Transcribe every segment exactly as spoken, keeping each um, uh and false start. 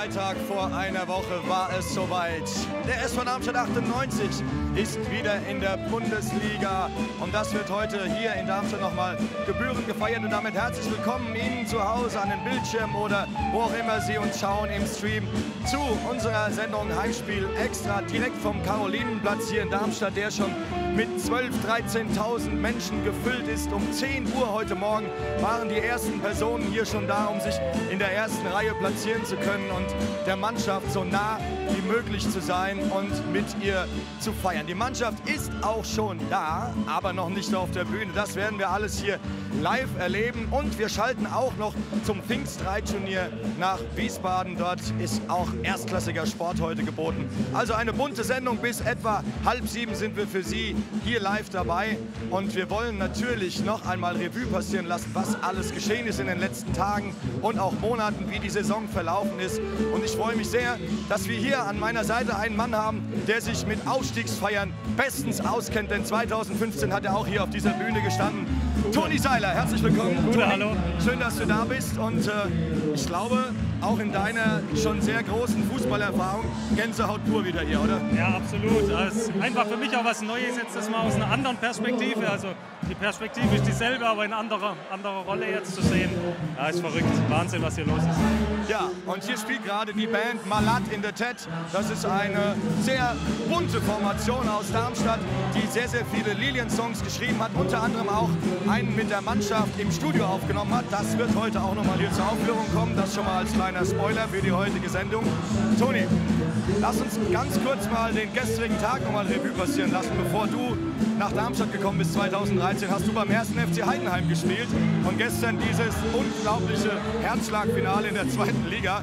Freitag vor einer Woche war es soweit. Der S V Darmstadt achtundneunzig ist wieder in der Bundesliga und das wird heute hier in Darmstadt nochmal gebührend gefeiert. Und damit herzlich willkommen Ihnen zu Hause an den Bildschirmen oder wo auch immer Sie uns schauen im Stream zu unserer Sendung Heimspiel Extra direkt vom Karolinenplatz hier in Darmstadt, der schon mit zwölftausend, dreizehntausend Menschen gefüllt ist. Um zehn Uhr heute Morgen waren die ersten Personen hier schon da, um sich in der ersten Reihe platzieren zu können und der Mannschaft so nah wie möglich zu sein und mit ihr zu feiern. Die Mannschaft ist auch schon da, aber noch nicht auf der Bühne. Das werden wir alles hier live erleben und wir schalten auch noch zum Pfingstreitturnier nach Wiesbaden. Dort ist auch erstklassiger Sport heute geboten. Also eine bunte Sendung. Bis etwa halb sieben sind wir für Sie hier live dabei und wir wollen natürlich noch einmal Revue passieren lassen, was alles geschehen ist in den letzten Tagen und auch Monaten, wie die Saison verlaufen ist. Und ich freue mich sehr, dass wir hier an meiner Seite einen Mann haben, der sich mit Aufstiegsfeiern bestens auskennt, denn zweitausendfünfzehn hat er auch hier auf dieser Bühne gestanden. Toni Seiler, herzlich willkommen. Gute, Toni, hallo. Schön, dass du da bist und äh, ich glaube, auch in deiner schon sehr großen Fußballerfahrung Gänsehaut pur wieder hier, oder? Ja, absolut. Es ist einfach für mich auch was Neues, jetzt das mal aus einer anderen Perspektive. Also die Perspektive ist dieselbe, aber in anderer, anderer Rolle jetzt zu sehen. Ja, ist verrückt. Wahnsinn, was hier los ist. Ja, und hier spielt gerade die Band Malat in the Tet. Das ist eine sehr bunte Formation aus Darmstadt, die sehr, sehr viele Lilien-Songs geschrieben hat, unter anderem auch einen mit der Mannschaft im Studio aufgenommen hat. Das wird heute auch nochmal hier zur Aufführung kommen. Das schon mal als kleiner Spoiler für die heutige Sendung. Toni, lass uns ganz kurz mal den gestrigen Tag nochmal Revue passieren lassen. Bevor du nach Darmstadt gekommen bist zweitausenddreizehn, hast du beim ersten F C Heidenheim gespielt und gestern dieses unglaubliche Herzschlagfinale in der zweiten Liga.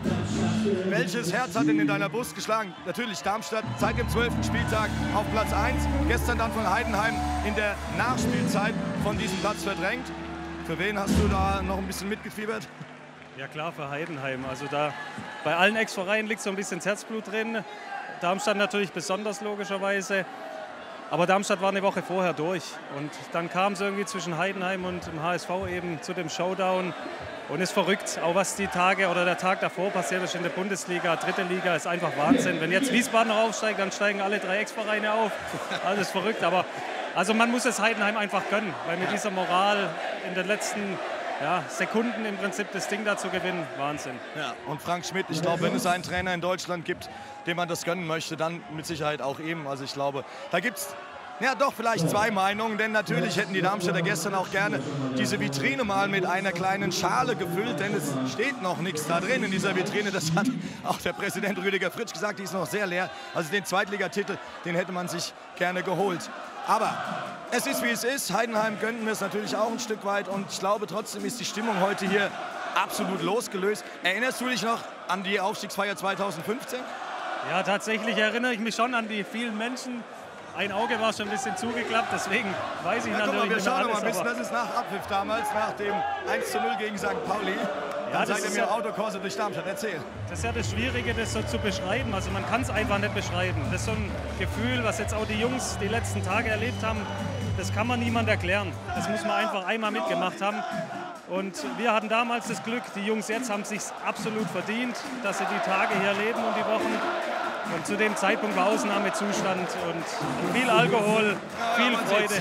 Welches Herz hat denn in deiner Brust geschlagen? Natürlich Darmstadt seit dem zwölften Spieltag auf Platz eins, gestern dann von Heidenheim in der Nachspielzeit von diesem Platz verdrängt. Für wen hast du da noch ein bisschen mitgefiebert? Ja klar, für Heidenheim. Also da bei allen Ex-Vereinen liegt so ein bisschen das Herzblut drin. Darmstadt natürlich besonders logischerweise. Aber Darmstadt war eine Woche vorher durch. Und dann kam es irgendwie zwischen Heidenheim und dem H S V eben zu dem Showdown. Und ist verrückt, auch was die Tage oder der Tag davor passiert ist in der Bundesliga, dritte Liga, ist einfach Wahnsinn. Wenn jetzt Wiesbaden noch aufsteigt, dann steigen alle drei Ex-Vereine auf. Alles verrückt. Aber also man muss es Heidenheim einfach gönnen, weil mit dieser Moral in den letzten ja, Sekunden im Prinzip das Ding da zu gewinnen, Wahnsinn. Ja, und Frank Schmidt, ich glaube, wenn es einen Trainer in Deutschland gibt, dem man das gönnen möchte, dann mit Sicherheit auch ihm. Also ich glaube, da gibt es ja doch vielleicht zwei Meinungen, denn natürlich hätten die Darmstädter gestern auch gerne diese Vitrine mal mit einer kleinen Schale gefüllt, denn es steht noch nichts da drin in dieser Vitrine. Das hat auch der Präsident Rüdiger Fritsch gesagt, die ist noch sehr leer. Also den Zweitligatitel, den hätte man sich gerne geholt. Aber es ist, wie es ist. Heidenheim gönnen wir es natürlich auch ein Stück weit. Und ich glaube, trotzdem ist die Stimmung heute hier absolut losgelöst. Erinnerst du dich noch an die Aufstiegsfeier zweitausendfünfzehn? Ja, tatsächlich erinnere ich mich schon an die vielen Menschen. Ein Auge war schon ein bisschen zugeklappt, deswegen weiß ich ja, natürlich mal, wir schauen alles. Noch mal ein bisschen, das ist nach Abpfiff damals, nach dem eins zu null gegen Sankt Pauli. Ja, Dann das seid ihr mir ja, Autokurse durch Darmstadt. Erzähl. Das ist ja das Schwierige, das so zu beschreiben. Also man kann es einfach nicht beschreiben. Das ist so ein Gefühl, was jetzt auch die Jungs die letzten Tage erlebt haben. Das kann man niemand erklären. Das muss man einfach einmal mitgemacht haben. Und wir hatten damals das Glück, die Jungs jetzt haben es sich absolut verdient, dass sie die Tage hier leben und die Wochen. Und zu dem Zeitpunkt war Ausnahmezustand und viel Alkohol, viel ja, Freude.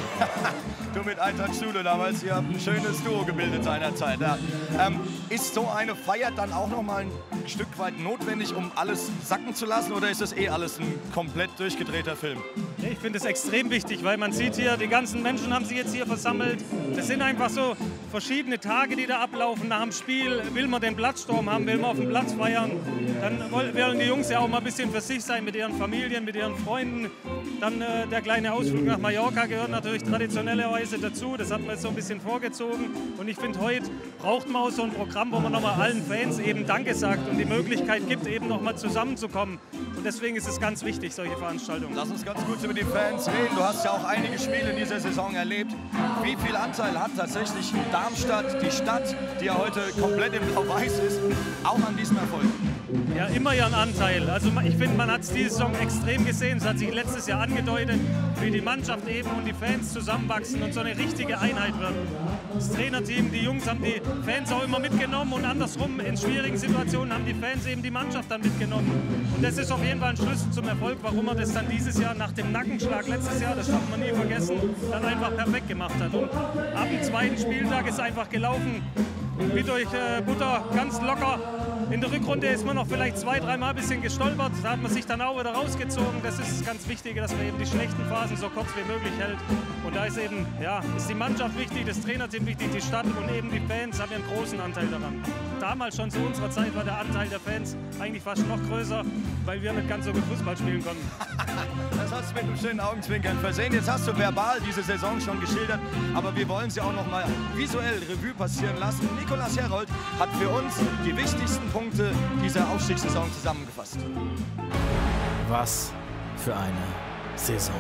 Du mit Eintracht Schule damals, ihr habt ein schönes Duo gebildet seinerzeit. Ja. Ähm, ist so eine Feier dann auch noch mal ein Stück weit notwendig, um alles sacken zu lassen, oder ist das eh alles ein komplett durchgedrehter Film? Ich finde es extrem wichtig, weil man sieht hier, die ganzen Menschen haben sich jetzt hier versammelt. Das sind einfach so verschiedene Tage, die da ablaufen. Nach dem Spiel will man den Platzsturm haben, will man auf dem Platz feiern. Dann wollen die Jungs ja auch mal ein bisschen für sich sein mit ihren Familien, mit ihren Freunden. Dann äh, der kleine Ausflug nach Mallorca gehört natürlich traditionellerweise dazu. Das hat man jetzt so ein bisschen vorgezogen. Und ich finde, heute braucht man auch so ein Programm, wo man nochmal allen Fans eben Danke sagt und die Möglichkeit gibt, eben nochmal zusammenzukommen. Und deswegen ist es ganz wichtig, solche Veranstaltungen. Lass uns ganz kurz über die Fans reden. Du hast ja auch einige Spiele in dieser Saison erlebt. Wie viel Anteil hat tatsächlich Darmstadt, die Stadt, die ja heute komplett im Blau-Weiß ist, auch an diesem Erfolg? Ja, immer ihren Anteil. Also ich finde, man hat es diese Saison extrem gesehen. Es hat sich letztes Jahr angedeutet, wie die Mannschaft eben und die Fans zusammenwachsen und so eine richtige Einheit wird. Das Trainerteam, die Jungs haben die Fans auch immer mitgenommen und andersrum in schwierigen Situationen haben die Fans eben die Mannschaft dann mitgenommen. Und das ist auf jeden Fall ein Schlüssel zum Erfolg, warum er das dann dieses Jahr nach dem Nackenschlag letztes Jahr, das darf man nie vergessen, dann einfach perfekt gemacht hat. Und ab dem zweiten Spieltag ist einfach gelaufen, wie durch äh, Butter, ganz locker. In der Rückrunde ist man noch vielleicht zwei, dreimal ein bisschen gestolpert. Da hat man sich dann auch wieder rausgezogen. Das ist das ganz Wichtige, dass man eben die schlechten Phasen so kurz wie möglich hält. Und da ist eben, ja, ist die Mannschaft wichtig, das Trainerteam wichtig, die Stadt und eben die Fans haben einen großen Anteil daran. Damals schon zu unserer Zeit war der Anteil der Fans eigentlich fast noch größer, weil wir nicht ganz so gut Fußball spielen konnten. Das hast du mit einem schönen Augenzwinkern versehen. Jetzt hast du verbal diese Saison schon geschildert, aber wir wollen sie auch noch mal visuell Revue passieren lassen. Nikolaus Herold hat für uns die wichtigsten Punkte dieser Aufstiegssaison zusammengefasst. Was für eine Saison.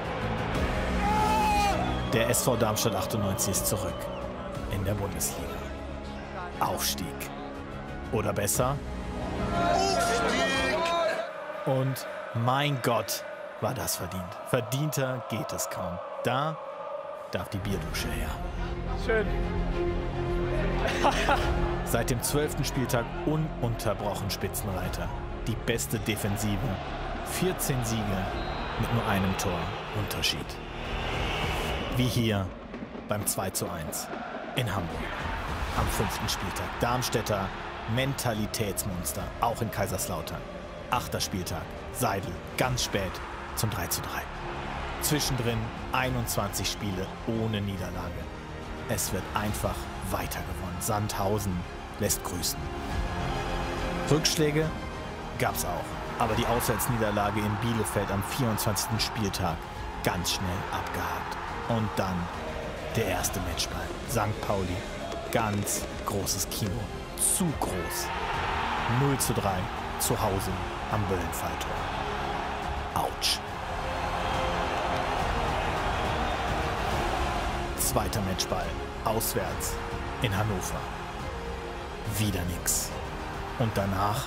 Der S V Darmstadt achtundneunzig ist zurück in der Bundesliga. Aufstieg. Oder besser? Aufstieg! Und mein Gott, war das verdient. Verdienter geht es kaum. Da darf die Bierdusche her. Schön. Seit dem zwölften Spieltag ununterbrochen Spitzenreiter. Die beste Defensive. vierzehn Siege mit nur einem Tor Unterschied. Wie hier beim zwei zu eins in Hamburg. Am fünften Spieltag. Darmstädter Mentalitätsmonster, auch in Kaiserslautern. Achter Spieltag. Seidel, ganz spät zum drei zu drei. Zwischendrin einundzwanzig Spiele ohne Niederlage. Es wird einfach weiter gewonnen. Sandhausen lässt grüßen. Rückschläge gab's auch, aber die Auswärtsniederlage in Bielefeld am vierundzwanzigsten Spieltag ganz schnell abgehakt. Und dann der erste Matchball. Sankt Pauli, ganz großes Kino, zu groß. null zu drei zu Hause am Böllenfalltor. Autsch. Zweiter Matchball, auswärts in Hannover. Wieder nix. Und danach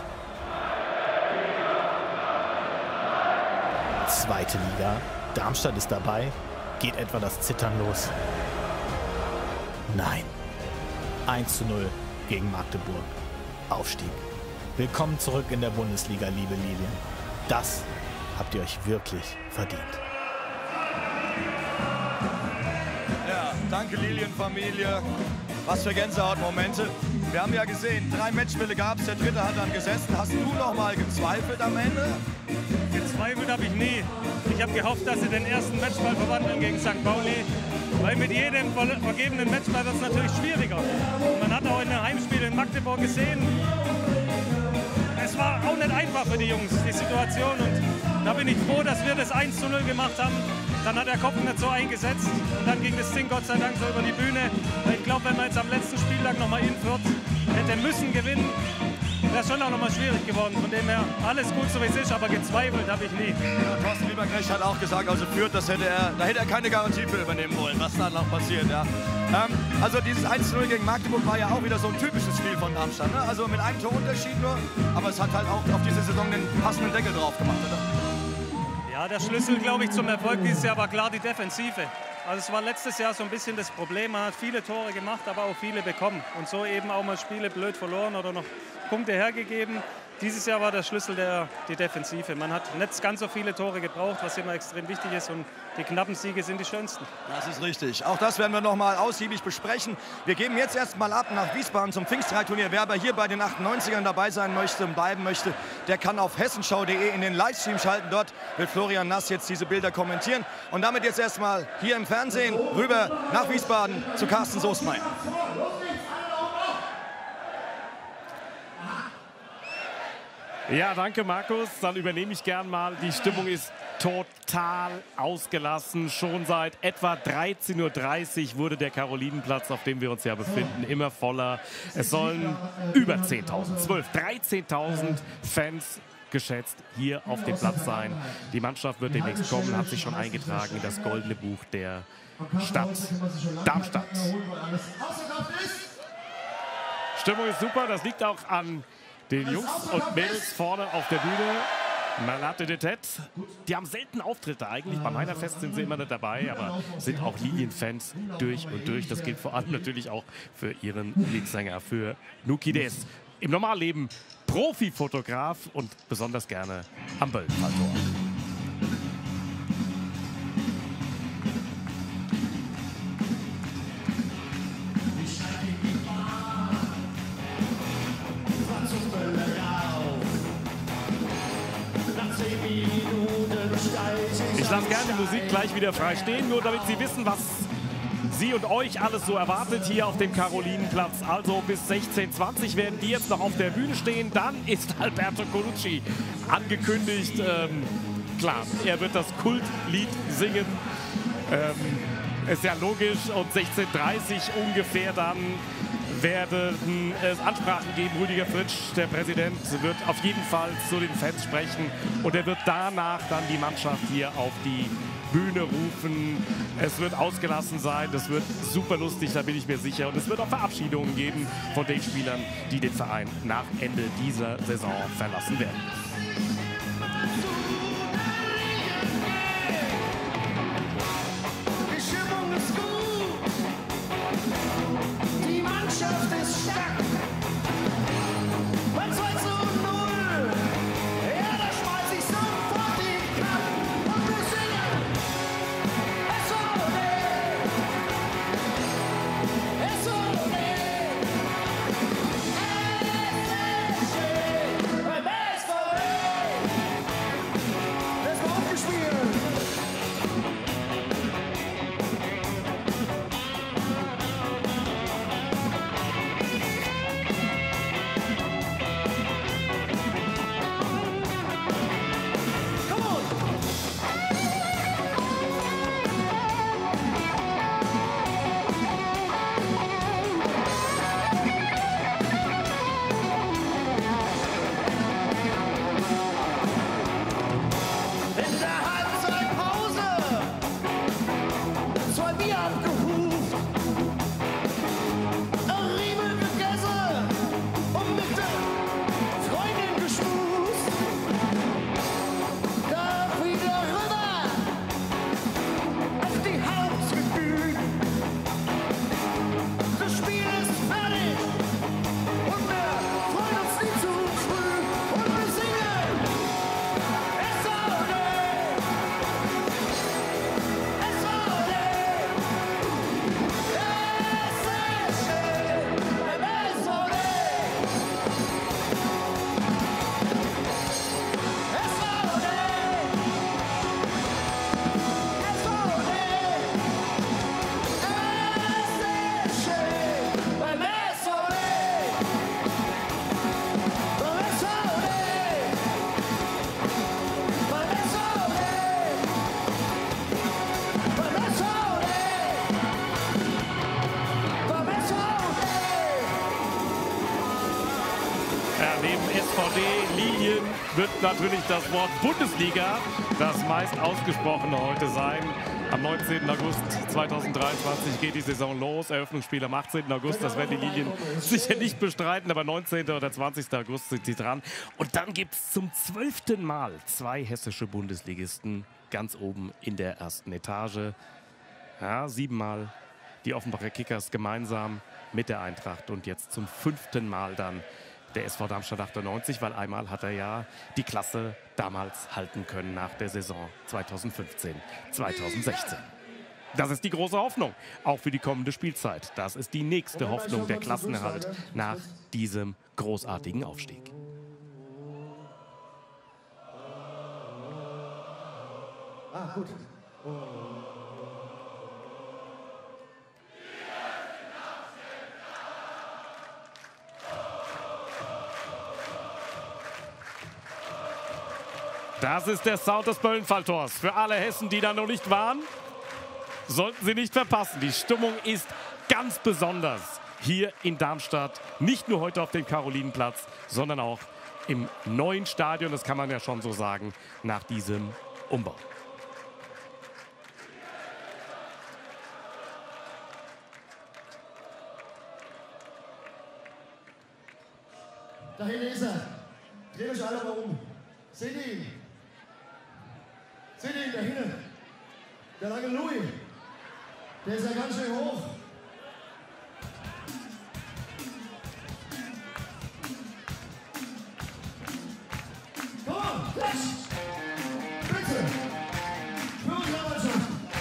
zweite Liga. Darmstadt ist dabei. Geht etwa das Zittern los? Nein. eins zu null gegen Magdeburg. Aufstieg. Willkommen zurück in der Bundesliga, liebe Lilien. Das habt ihr euch wirklich verdient. Ja, danke Lilienfamilie. Was für Gänsehautmomente. Wir haben ja gesehen, drei Matchspiele gab es, der dritte hat dann gesessen. Hast du noch mal gezweifelt am Ende? Gezweifelt habe ich nie. Ich habe gehofft, dass sie den ersten Matchball verwandeln gegen Sankt Pauli. Weil mit jedem vergebenen Matchball wird es natürlich schwieriger. Und man hat auch in den Heimspielen in Magdeburg gesehen, es war auch nicht einfach für die Jungs, die Situation. Und da bin ich froh, dass wir das eins zu null gemacht haben. Dann hat der Kopf nicht so eingesetzt und dann ging das Ding Gott sei Dank so über die Bühne. Ich glaube, wenn man jetzt am letzten Spieltag nochmal in Fürth hätte müssen gewinnen, wäre es schon auch nochmal schwierig geworden. Von dem her alles gut so wie es ist, aber gezweifelt habe ich nie. Ja, Thorsten Lieberknecht hat auch gesagt, also Fürth, das hätte er, da hätte er keine Garantie für übernehmen wollen, was dann noch passiert. Ja. Ähm, also dieses eins zu null gegen Magdeburg war ja auch wieder so ein typisches Spiel von Darmstadt. Ne? Also mit einem Torunterschied nur, aber es hat halt auch auf diese Saison den passenden Deckel drauf gemacht. Oder? Ja, der Schlüssel, glaube ich, zum Erfolg dieses Jahr war klar die Defensive. Also es war letztes Jahr so ein bisschen das Problem, man hat viele Tore gemacht, aber auch viele bekommen. Und so eben auch mal Spiele blöd verloren oder noch Punkte hergegeben. Dieses Jahr war der Schlüssel der, die Defensive. Man hat nicht ganz so viele Tore gebraucht, was immer extrem wichtig ist. Und die knappen Siege sind die schönsten. Das ist richtig. Auch das werden wir noch mal ausgiebig besprechen. Wir geben jetzt erst mal ab nach Wiesbaden zum Pfingstreitturnier. Wer aber hier bei den achtundneunzigern dabei sein möchte und bleiben möchte, der kann auf hessenschau punkt de in den Livestream schalten. Dort wird Florian Nass jetzt diese Bilder kommentieren. Und damit jetzt erst mal hier im Fernsehen rüber nach Wiesbaden zu Carsten Soestmeier. Ja, danke Markus. Dann übernehme ich gern mal. Die Stimmung ist total ausgelassen. Schon seit etwa dreizehn Uhr dreißig wurde der Karolinenplatz, auf dem wir uns ja befinden, immer voller. Es sollen über zehntausend, zwölf, dreizehntausend Fans geschätzt hier auf dem Platz sein. Die Mannschaft wird demnächst kommen, hat sich schon eingetragen in das goldene Buch der Stadt Darmstadt. Stimmung ist super, das liegt auch an den Jungs und Mädels vorne auf der Bühne. Malate de Tête, die haben selten Auftritte eigentlich. Beim Heinerfest sind sie immer nicht dabei, aber sind auch Lilien-Fans durch und durch. Das gilt vor allem natürlich auch für ihren Leadsänger, für Nuki Des. Im Normalleben Profifotograf und besonders gerne am Böllenfalltor. Ich lasse gerne die Musik gleich wieder frei stehen, nur damit Sie wissen, was Sie und euch alles so erwartet hier auf dem Karolinenplatz. Also bis sechzehn Uhr zwanzig werden die jetzt noch auf der Bühne stehen. Dann ist Alberto Colucci angekündigt. Ähm, klar, er wird das Kultlied singen. Ähm, ist ja logisch. Und sechzehn Uhr dreißig ungefähr dann werden es Ansprachen geben. Rüdiger Fritsch, der Präsident, wird auf jeden Fall zu den Fans sprechen. Und er wird danach dann die Mannschaft hier auf die Bühne rufen. Es wird ausgelassen sein. Das wird super lustig, da bin ich mir sicher. Und es wird auch Verabschiedungen geben von den Spielern, die den Verein nach Ende dieser Saison verlassen werden. Die Stimmung ist gut. Die Mannschaft ist stark. Bei zwei zu null. Ja, da schmeiß ich sofort den Kampf. Und wir singen. S O D. S O D. S O D. Beim S V D. Das war aufgespielt. In der Halbzeitpause zwei Bier abgehuft, ein Riemel gegessen und mit der Freundin geschmust. Da wieder rüber auf die Haupttribüne. Das Spiel ist fertig und wir freuen uns nie zu früh und wir singen. S O D. S O D. Es ist schön beim S O D. S O D. S O D. Es ist schön beim S O D. Beim S O D. Beim S O D. Beim S O D. Beim S O D. Ja, neben S V D Lilien wird natürlich das Wort Bundesliga das meist ausgesprochene heute sein. Am neunzehnten August zweitausenddreiundzwanzig geht die Saison los. Eröffnungsspiel am achtzehnten August. Das werden die Lilien sicher nicht bestreiten, aber neunzehnten oder zwanzigsten August sind sie dran. Und dann gibt es zum zwölften Mal zwei hessische Bundesligisten ganz oben in der ersten Etage. Ja, siebenmal die Offenbacher Kickers gemeinsam mit der Eintracht und jetzt zum fünften Mal dann der S V Darmstadt achtundneunzig, weil einmal hat er ja die Klasse damals halten können nach der Saison zweitausendfünfzehn zweitausendsechzehn. Das ist die große Hoffnung, auch für die kommende Spielzeit. Das ist die nächste Hoffnung, der Klassenerhalt nach diesem großartigen Aufstieg. Ah, gut. Das ist der Sound des Böllenfalltors. Für alle Hessen, die da noch nicht waren, sollten Sie nicht verpassen. Die Stimmung ist ganz besonders hier in Darmstadt. Nicht nur heute auf dem Karolinenplatz, sondern auch im neuen Stadion. Das kann man ja schon so sagen, nach diesem Umbau. Da hinten ist er. Dreht euch alle mal um. Seht ihr ihn? Seht ihr ihn da hinten? Der lange Louis. Der ist ja ganz schön hoch. Komm, Flash! Spitze! Spüren Sie aber schon!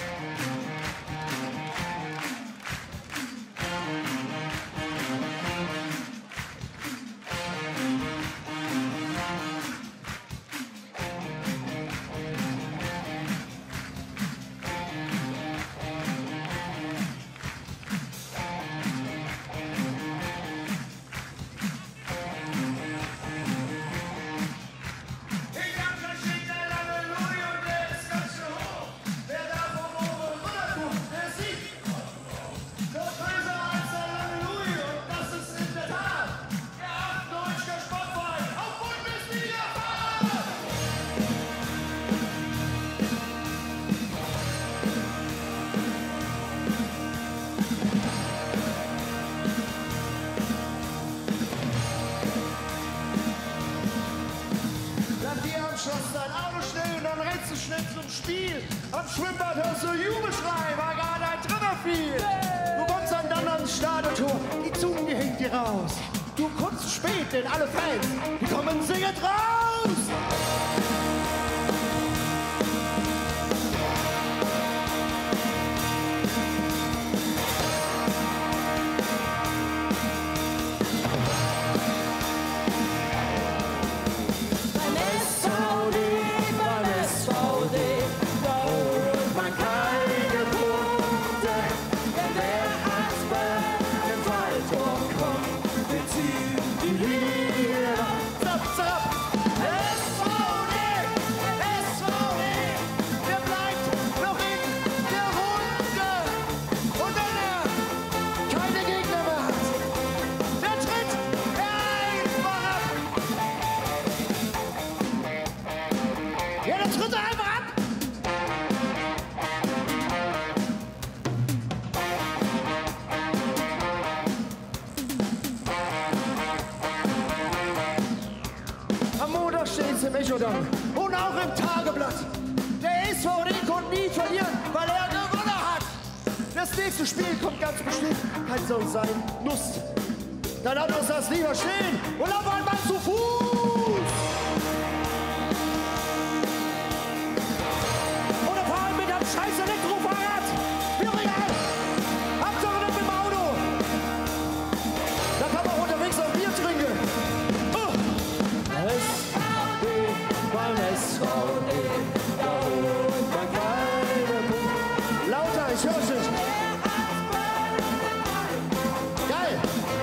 Zum Spiel. Am Schwimmbad hörst du Jubelschrei, weil gerade ein Treffer fiel. Du kommst dann, dann ans Stadiontor, die Zunge, die hängt dir raus. Du kommst zu spät, denn alle Fans, die kommen singend raus. Und auch im Tageblatt. Der S V D konnte nie verlieren, weil er gewonnen hat. Das nächste Spiel kommt ganz bestimmt. Kein soll sein Lust. Dann lass uns das lieber stehen und auf einmal zu Fuß. Oder fahren mit einem scheiß Elektrofahrrad. Wie real. Hauptsache nicht mit dem Auto. Da kann man auch unterwegs noch Bier trinken. Oh. Beim S V D, da holt man keine Punkte. Lauter, ich hör's nicht. Geil.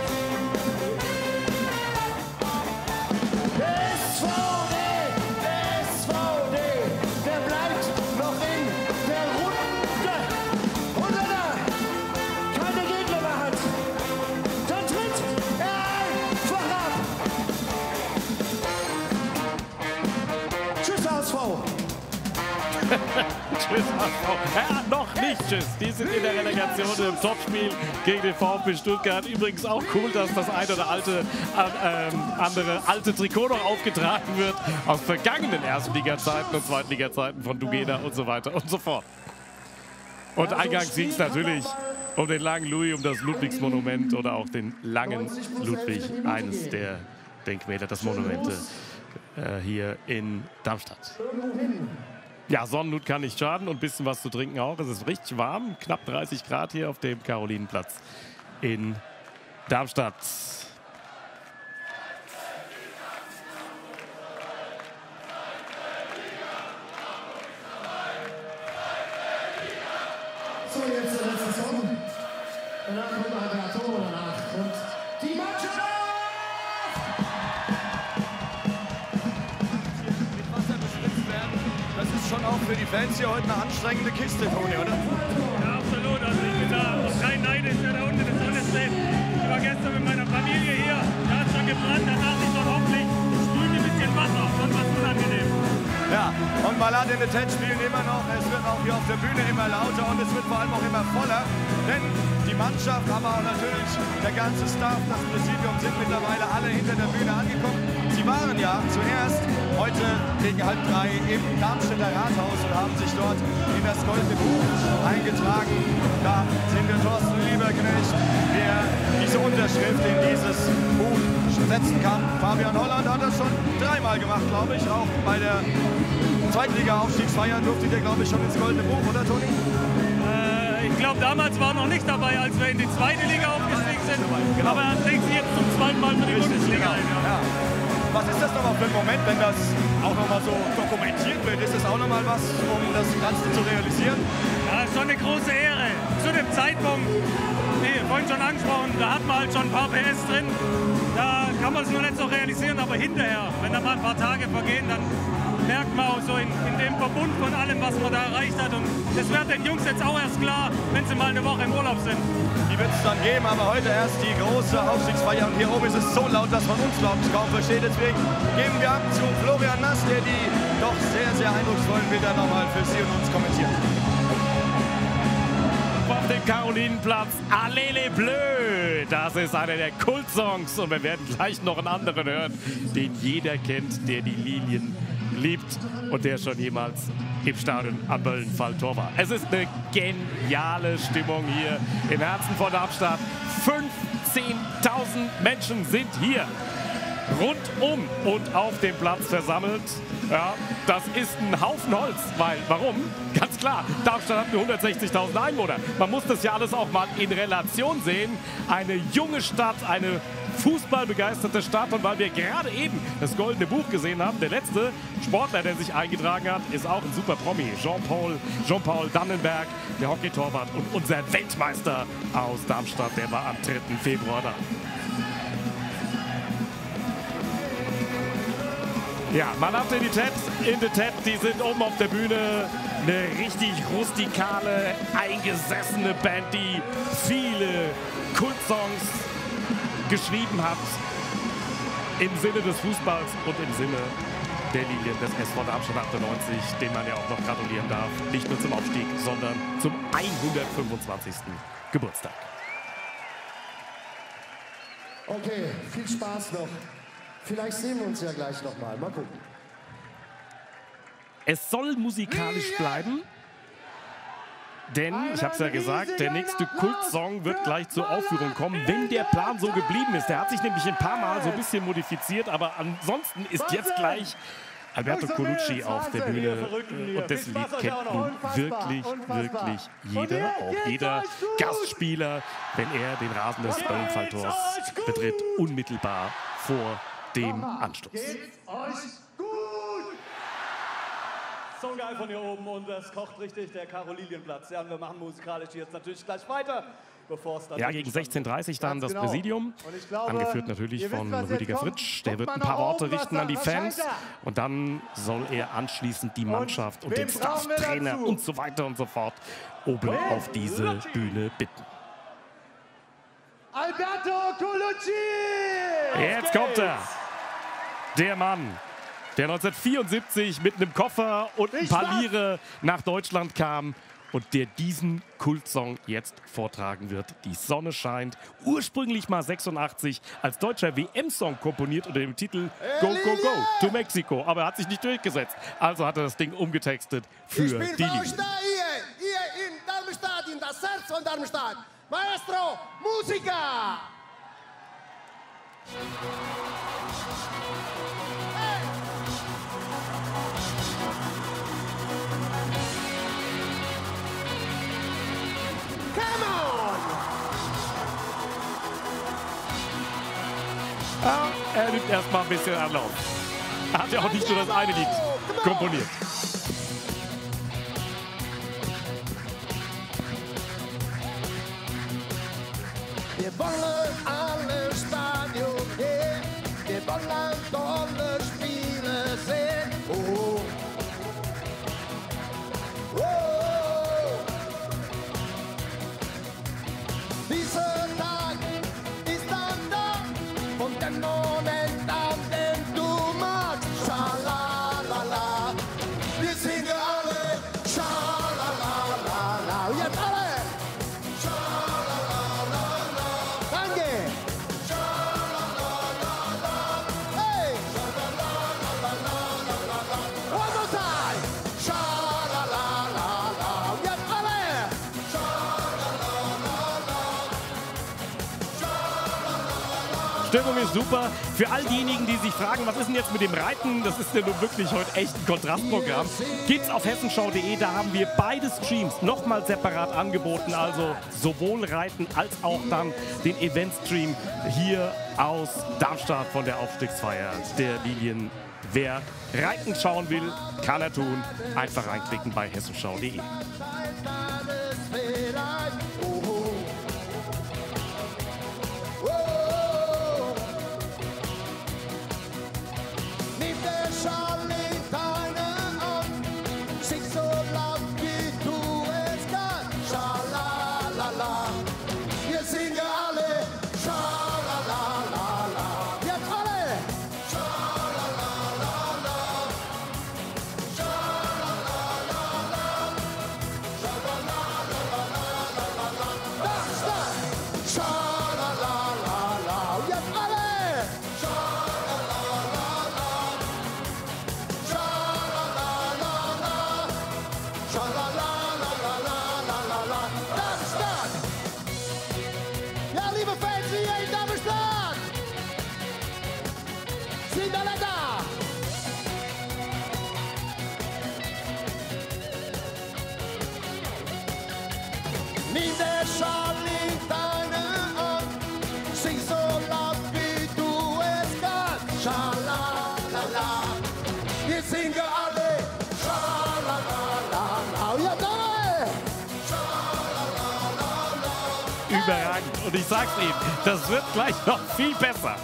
Der S V D, der S V D, der bleibt noch in der Runde. Und wenn er keine Gegner mehr hat, dann tritt er einfach ab. Tschüss, H S V. Tschüss, H S V. Ja, noch nicht tschüss. Die sind in der Relegation im Topspiel gegen den VfB Stuttgart. Übrigens auch cool, dass das ein oder alte, äh, andere alte Trikot noch aufgetragen wird aus vergangenen Erstliga-Zeiten und Zweitliga-Zeiten von Dugena und so weiter und so fort. Und eingangs ging es natürlich um den langen Louis, um das Ludwigsmonument oder auch den langen Ludwig, eines der Denkmäler, das Monumente äh, hier in Darmstadt. Ja, Sonnenhut kann nicht schaden und ein bisschen was zu trinken auch. Es ist richtig warm, knapp dreißig Grad hier auf dem Karolinenplatz in Darmstadt. So, jetzt der letzte Song. Danach kommt ein Tor danach. Und die Mannschaft! Mit Wasser bespritzt werden, das ist schon auch für die Fans hier heute eine anstrengende Kiste, Toni, oder? Ja, absolut. Also ich bin da auch kein neidisch, wer da unten in der Sonne steht. Ich war gestern mit meiner Familie hier, da hat es schon gebrannt, da dachte ich doch hoffentlich, spült ein bisschen Wasser, sonst was unangenehm. Ja, und Malade in der Tent spielen immer noch. Es wird auch hier auf der Bühne immer lauter und es wird vor allem auch immer voller. Denn die Mannschaft, aber auch natürlich der ganze Staff, das Präsidium sind mittlerweile alle hinter der Bühne angekommen. Sie waren ja zuerst heute gegen halb drei im Darmstädter Rathaus und haben sich dort in das Goldene Buch eingetragen. Da sind wir Thorsten Lieberknecht, der diese Unterschrift in dieses Buch setzen kann. Fabian Holland hat das schon dreimal gemacht, glaube ich. Auch bei der Zweitliga-Aufstiegsfeier durfte der, glaube ich, schon ins Goldene Buch, oder Toni? Äh, ich glaube, damals war er noch nicht dabei, als wir in die zweite Liga aufgestiegen sind. Genau. Aber er trägt sich jetzt zum zweiten Mal für die Richtig, Bundesliga genau. ein. Ja. Ja. Was ist das nochmal für ein Moment, wenn das auch nochmal so dokumentiert wird? Ist das auch nochmal was, um das Ganze zu realisieren? Ja, ist schon eine große Ehre. Zu dem Zeitpunkt, wie vorhin schon angesprochen, da hat man halt schon ein paar P S drin. Da kann man es noch nicht so realisieren, aber hinterher, wenn da mal ein paar Tage vergehen, dann merkt man auch so in, in dem Verbund von allem, was man da erreicht hat. Und das wird den Jungs jetzt auch erst klar, wenn sie mal eine Woche im Urlaub sind. Die wird es dann geben, aber heute erst die große Aufstiegsfeier. Und hier oben ist es so laut, dass man uns, glaube ich, kaum versteht. Deswegen geben wir ab zu Florian Nass, der die doch sehr, sehr eindrucksvollen Bilder nochmal für Sie und uns kommentiert. Auf dem Karolinenplatz, Allez les Bleus. Das ist einer der Kultsongs und wir werden gleich noch einen anderen hören, den jeder kennt, der die Lilien liebt und der schon jemals im Stadion am Böllenfalltor war. Es ist eine geniale Stimmung hier im Herzen von Darmstadt. fünfzehntausend Menschen sind hier rundum und auf dem Platz versammelt. Ja, das ist ein Haufen Holz, weil, warum? Ganz klar, Darmstadt hat nur hundertsechzigtausend Einwohner. Man muss das ja alles auch mal in Relation sehen. Eine junge Stadt, eine fußballbegeisterte Stadt. Und weil wir gerade eben das Goldene Buch gesehen haben, der letzte Sportler, der sich eingetragen hat, ist auch ein super Promi. Jean-Paul Jean-Paul Dannenberg, der Hockeytorwart und unser Weltmeister aus Darmstadt, der war am dritten Februar da. Ja, man hat in die Ted, in die Ted, die sind oben auf der Bühne. Eine richtig rustikale, eingesessene Band, die viele Kultsongs geschrieben hat. Im Sinne des Fußballs und im Sinne der Lilien des S V Darmstadt achtundneunzig, den man ja auch noch gratulieren darf. Nicht nur zum Aufstieg, sondern zum hundertfünfundzwanzigsten Geburtstag. Okay, viel Spaß noch. Vielleicht sehen wir uns ja gleich noch mal. Mal gucken. Es soll musikalisch bleiben, denn, ich habe es ja gesagt, der nächste Kultsong wird gleich zur Aufführung kommen, wenn der Plan so geblieben ist. Der hat sich nämlich ein paar Mal so ein bisschen modifiziert, aber ansonsten ist jetzt gleich Alberto Colucci auf der Bühne und das Lied kennt nun wirklich, wirklich jeder, auch jeder Gastspieler, wenn er den Rasen des Böllenfalltors betritt, unmittelbar vor dem Anstoß. So geil von hier oben und es kocht richtig der Karolinienplatz. Ja, und wir machen musikalisch jetzt natürlich gleich weiter, bevor es dann... Ja, gegen sechzehn Uhr dreißig dann das genau. Präsidium, glaube, angeführt natürlich von wisst, Rüdiger kommt. Fritsch. Der Guckt wird ein mal paar nach Worte oben, richten was an die da- was Fans scheint da? und dann soll er anschließend die Mannschaft und, wem den Staff, trauen wir Trainer dazu? und so weiter und so fort oben auf diese Bühne bitten. Alberto Colucci! Jetzt kommt er, der Mann, der neunzehnhundertvierundsiebzig mit einem Koffer und ein paar Lire nach Deutschland kam und der diesen Kultsong jetzt vortragen wird. Die Sonne scheint, ursprünglich mal sechsundachtzig als deutscher W M-Song komponiert unter dem Titel Go, Go, Go to Mexico. Aber er hat sich nicht durchgesetzt, also hat er das Ding umgetextet für Ich die bin für Liga. euch da hier, hier in Darmstadt, in das Herz von Darmstadt. Maestro, Musiker! Come on! Ja, er nimmt erstmal ein bisschen Anlauf. Er hat ja auch nicht nur das eine Lied komponiert. Wir wollen alle Stadion gehen, wir wollen tolle Spiele sehen. Oh. Oh. Dieser Tag ist dann da, von dem Moment an, den du magst. Schalalala. Wir sind Stimmung ist super. Für all diejenigen, die sich fragen, was ist denn jetzt mit dem Reiten, das ist ja nun wirklich heute echt ein Kontrastprogramm, gibt's auf hessenschau punkt de, da haben wir beide Streams nochmal separat angeboten, also sowohl Reiten als auch dann den Eventstream hier aus Darmstadt von der Aufstiegsfeier der Lilien. Wer Reiten schauen will, kann er tun. Einfach reinklicken bei hessenschau punkt de. Überragend. Und ich sag's Ihnen, das wird gleich noch viel besser.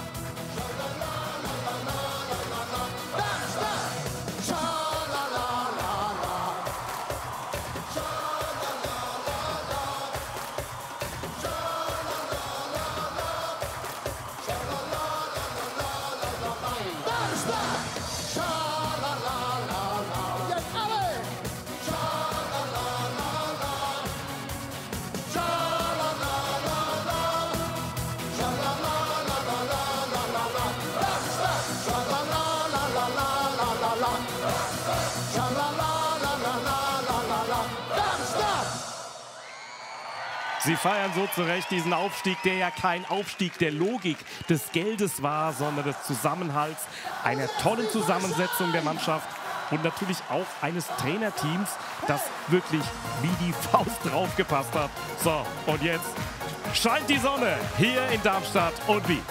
Sie feiern so zu Recht diesen Aufstieg, der ja kein Aufstieg der Logik des Geldes war, sondern des Zusammenhalts, einer tollen Zusammensetzung der Mannschaft und natürlich auch eines Trainerteams, das wirklich wie die Faust drauf gepasst hat. So, und jetzt scheint die Sonne hier in Darmstadt und wie?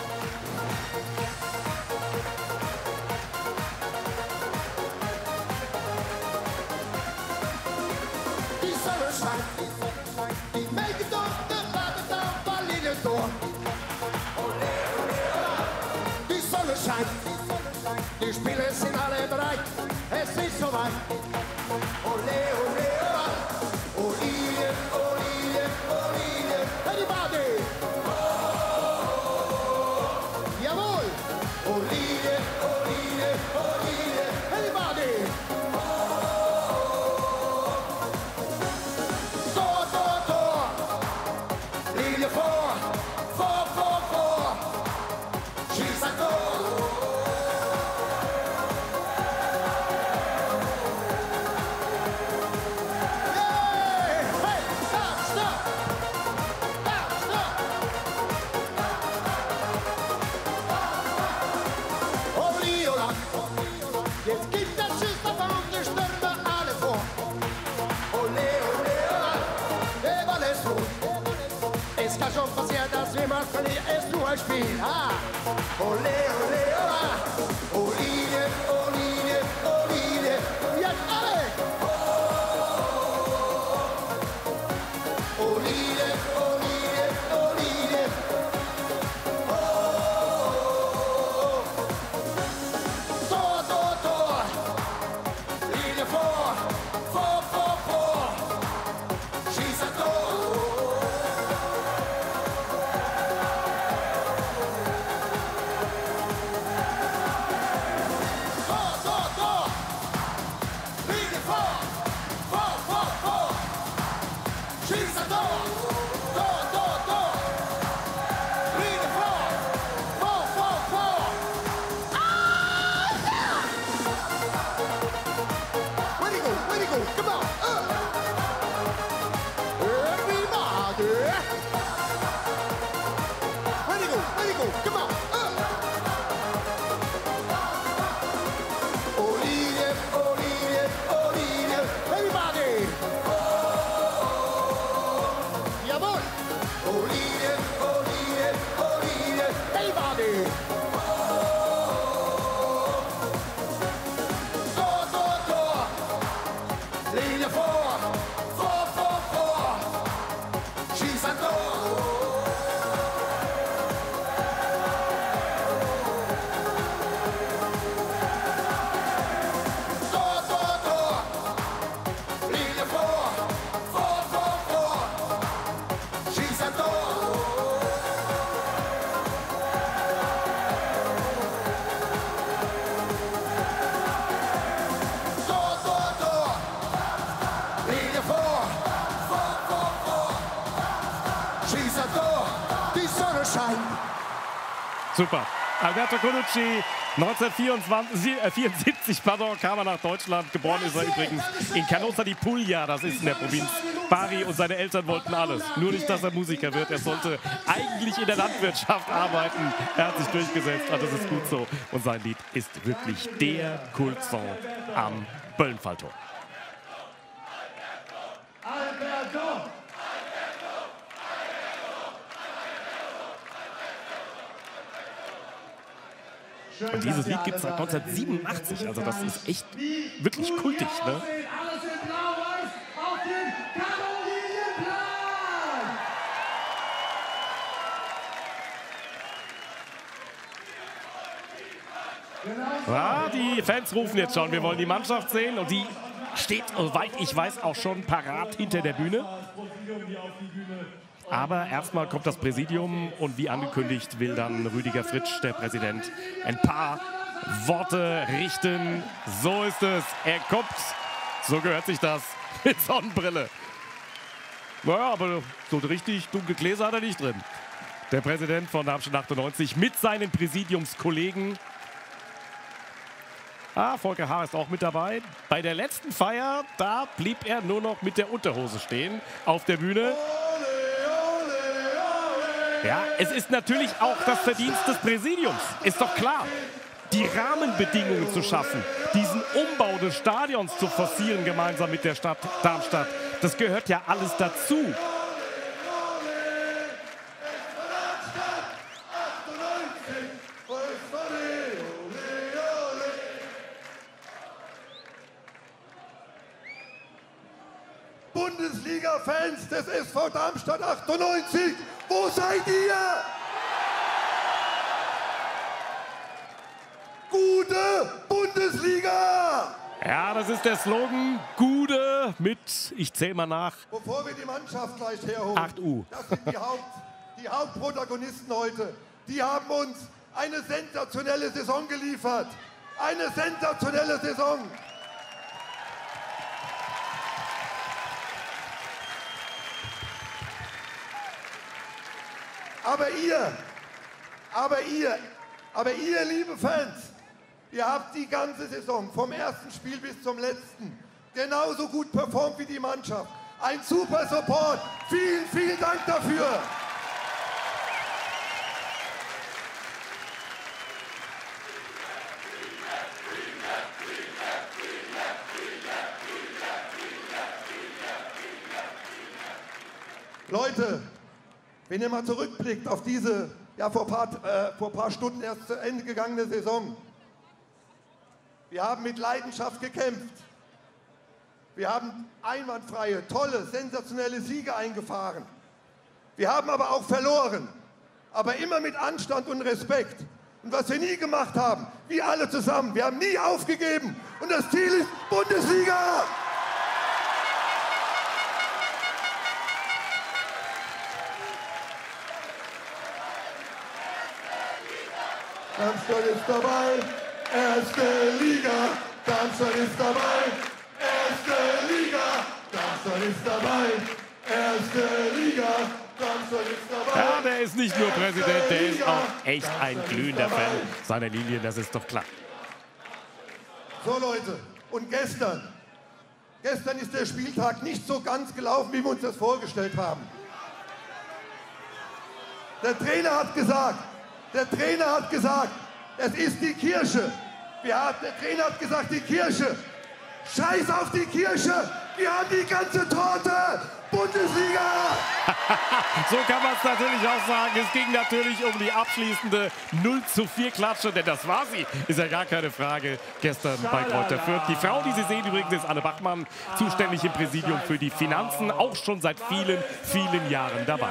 Die Spiele sind alle bereit, es ist soweit. Ole, ole, ole, Olivien, Olivien, Olivien, everybody! Jawohl! Olivien, Olivien, Olivien, everybody! Tor, Tor, Tor! Linie vor, vor, vor, vor! Schieß ein Tor! Jetzt gibt das Schüster von der Stürmer alle vor. Ole, ole, ole, über das Rot. Es kann schon passieren, dass jemand verliert, es ist nur ein Spiel. Ah. Ole, ole, ole, Olivien, Olivien, Olivien, jetzt alle. Olivien, Olivien, Olivien. Oh! zeigen. Super. Alberto Colucci, neunzehnhundertvierundsiebzig pardon, kam er nach Deutschland. Geboren ist er übrigens in Canosa di Puglia, das ist in der Provinz Bari. Und seine Eltern wollten alles. Nur nicht, dass er Musiker wird. Er sollte eigentlich in der Landwirtschaft arbeiten. Er hat sich durchgesetzt und das ist gut so. Und sein Lied ist wirklich der Kultsong am Böllenfalltor. Alberto! Und dieses Lied gibt es seit neunzehnhundertsiebenundachtzig, also das ist echt wirklich kultig, ne? Alles in Blau-Weiß auf den Karolinienplatz! Ja, die Fans rufen jetzt schon, wir wollen die Mannschaft sehen und die steht, soweit ich weiß, auch schon parat hinter der Bühne. Aber erstmal kommt das Präsidium und wie angekündigt will dann Rüdiger Fritsch, der Präsident, ein paar Worte richten. So ist es. Er kommt, so gehört sich das, mit Sonnenbrille. Naja, aber so richtig dunkle Gläser hat er nicht drin. Der Präsident von Darmstadt achtundneunzig mit seinen Präsidiumskollegen. Ah, Volker Haar ist auch mit dabei. Bei der letzten Feier, da blieb er nur noch mit der Unterhose stehen auf der Bühne. Ja, es ist natürlich auch das Verdienst des Präsidiums, ist doch klar. Die Rahmenbedingungen zu schaffen, diesen Umbau des Stadions zu forcieren gemeinsam mit der Stadt Darmstadt, das gehört ja alles dazu. Bundesliga-Fans des S V Darmstadt achtundneunzig, wo seid ihr? Gute Bundesliga! Ja, das ist der Slogan. Gute mit, ich zähle mal nach. Bevor wir die Mannschaft gleich herholen, acht U. Das sind die, Haupt, die Hauptprotagonisten heute. Die haben uns eine sensationelle Saison geliefert. Eine sensationelle Saison. Aber ihr, aber ihr, aber ihr, liebe Fans, ihr habt die ganze Saison vom ersten Spiel bis zum letzten genauso gut performt wie die Mannschaft. Ein super Support. Vielen, vielen Dank dafür. Leute, wenn ihr mal zurückblickt auf diese ja, vor ein paar, äh, vor ein paar Stunden erst zu Ende gegangene Saison. Wir haben mit Leidenschaft gekämpft. Wir haben einwandfreie, tolle, sensationelle Siege eingefahren. Wir haben aber auch verloren, aber immer mit Anstand und Respekt. Und was wir nie gemacht haben, wir alle zusammen, wir haben nie aufgegeben. Und das Ziel ist Bundesliga! Darmstadt ist dabei, erste Liga, Darmstadt ist dabei, erste Liga, Darmstadt ist dabei, erste Liga, Darmstadt ist dabei. Ja, der ist nicht nur Präsident, der ist auch echt ein glühender Fan seiner Linien, das ist doch klar. So Leute, und gestern, gestern ist der Spieltag nicht so ganz gelaufen, wie wir uns das vorgestellt haben. Der Trainer hat gesagt, Der Trainer hat gesagt, es ist die Kirche. Wir hat, der Trainer hat gesagt, die Kirche. Scheiß auf die Kirche. Wir haben die ganze Torte. Bundesliga. So kann man es natürlich auch sagen. Es ging natürlich um die abschließende null zu vier Klatsche, denn das war sie. Ist ja gar keine Frage gestern bei Greuther Fürth. Die Frau, die Sie sehen übrigens, ist Anne Bachmann, zuständig im Präsidium für die Finanzen, auch schon seit vielen, vielen Jahren dabei.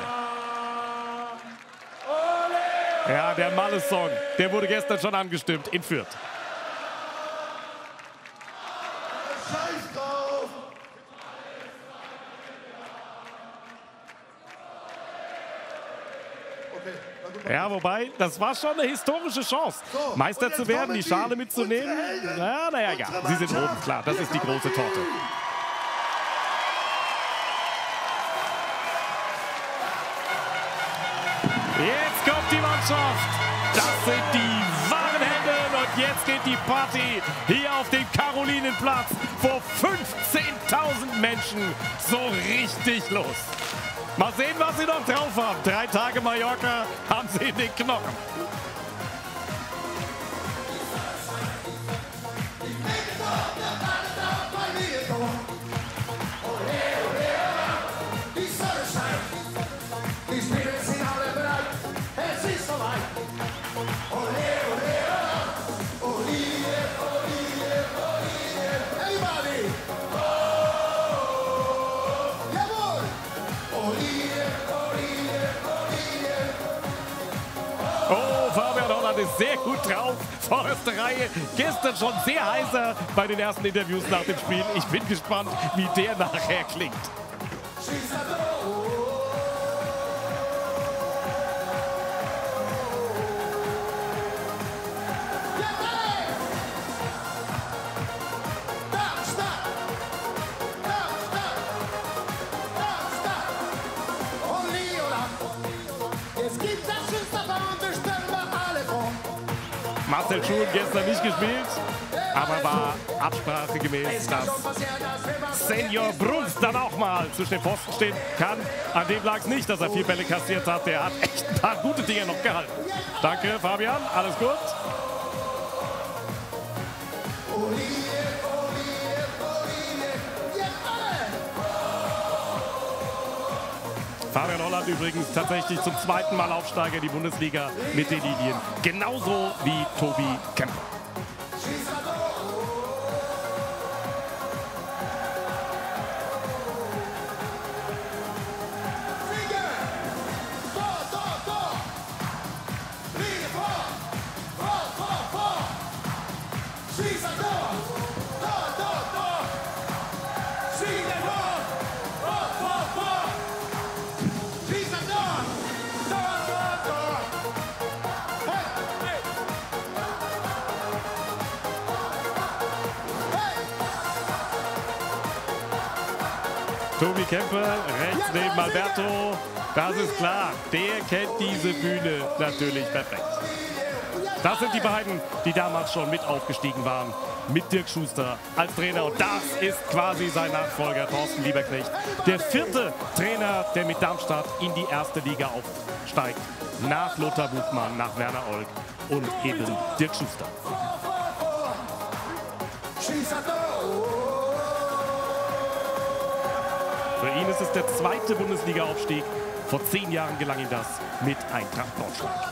Ja, der Malle-Song, der wurde gestern schon angestimmt in Fürth. Scheiß drauf. Okay, ja, wobei, das war schon eine historische Chance, so, Meister zu werden, die Schale mitzunehmen. Ja, naja, ja, Sie sind oben, klar, das ist die große Torte. Jetzt kommt die Mannschaft. Das sind die wahren Helden. Und jetzt geht die Party hier auf dem Karolinenplatz vor fünfzehntausend Menschen so richtig los. Mal sehen, was sie noch drauf haben. Drei Tage Mallorca haben sie in den Knochen. Ist sehr gut drauf, vorderste Reihe, gestern schon sehr heißer bei den ersten Interviews nach dem Spiel. Ich bin gespannt, wie der nachher klingt. Marcel Schuhn gestern nicht gespielt, aber war absprachegemäß, dass Senior Bruns dann auch mal zwischen den Pfosten stehen kann. An dem lag es nicht, dass er vier Bälle kassiert hat. Der hat echt ein paar gute Dinge noch gehalten. Danke, Fabian. Alles gut? Fabian Holland übrigens tatsächlich zum zweiten Mal Aufsteiger in die Bundesliga mit den Lilien. Genauso wie Tobi Kemper. Tobi Kemper, rechts neben Alberto, das ist klar, der kennt diese Bühne natürlich perfekt. Das sind die beiden, die damals schon mit aufgestiegen waren, mit Dirk Schuster als Trainer. Und das ist quasi sein Nachfolger, Thorsten Lieberknecht. Der vierte Trainer, der mit Darmstadt in die erste Liga aufsteigt. Nach Lothar Buchmann, nach Werner Olk und eben Dirk Schuster. Für ihn ist es der zweite Bundesliga-Aufstieg. Vor zehn Jahren gelang ihm das mit Eintracht Braunschweig.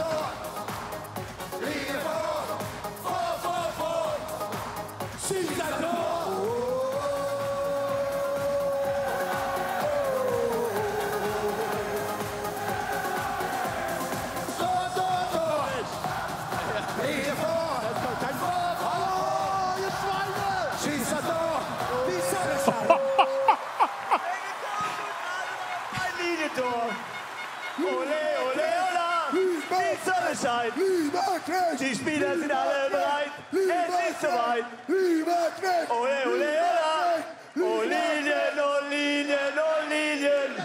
Die Spieler sind alle bereit. Es ist soweit. Ole, ole, ole. Oh Linien, oh Linien, oh Linien.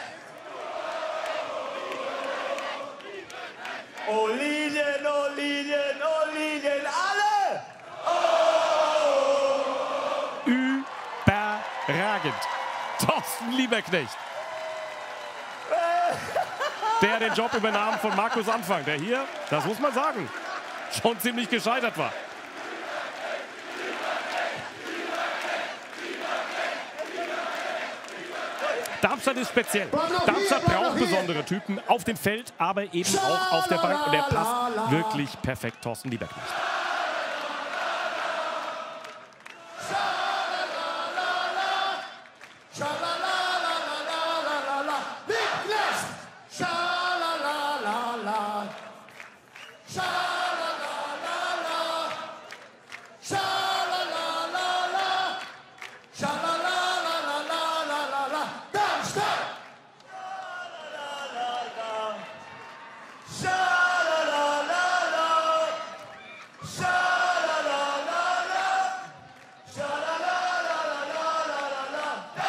Oh Linien, oh Linien, oh Linien. Alle! Oh! Überragend. Thorsten Lieberknecht. Der den Job übernahm von Markus Anfang, der hier, das muss man sagen, schon ziemlich gescheitert war. Darmstadt ist speziell. Darmstadt braucht besondere Typen auf dem Feld, aber eben auch auf der Bank. Und der passt wirklich perfekt, Thorsten Lieberknecht.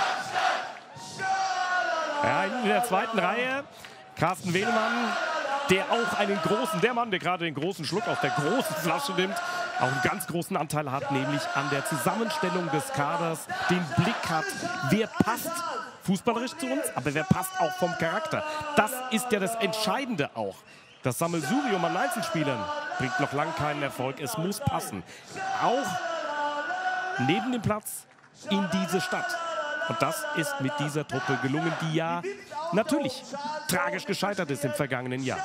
Ja, in der zweiten Reihe Carsten Wehlmann, der auch einen großen, der Mann, der gerade den großen Schluck aus der großen Flasche nimmt, auch einen ganz großen Anteil hat, nämlich an der Zusammenstellung des Kaders, den Blick hat, wer passt fußballerisch zu uns, aber wer passt auch vom Charakter. Das ist ja das Entscheidende auch. Das Sammelsurium an Einzelspielern bringt noch lange keinen Erfolg. Es muss passen. Auch neben dem Platz in diese Stadt. Und das ist mit dieser Truppe gelungen, die ja natürlich tragisch gescheitert ist im vergangenen Jahr.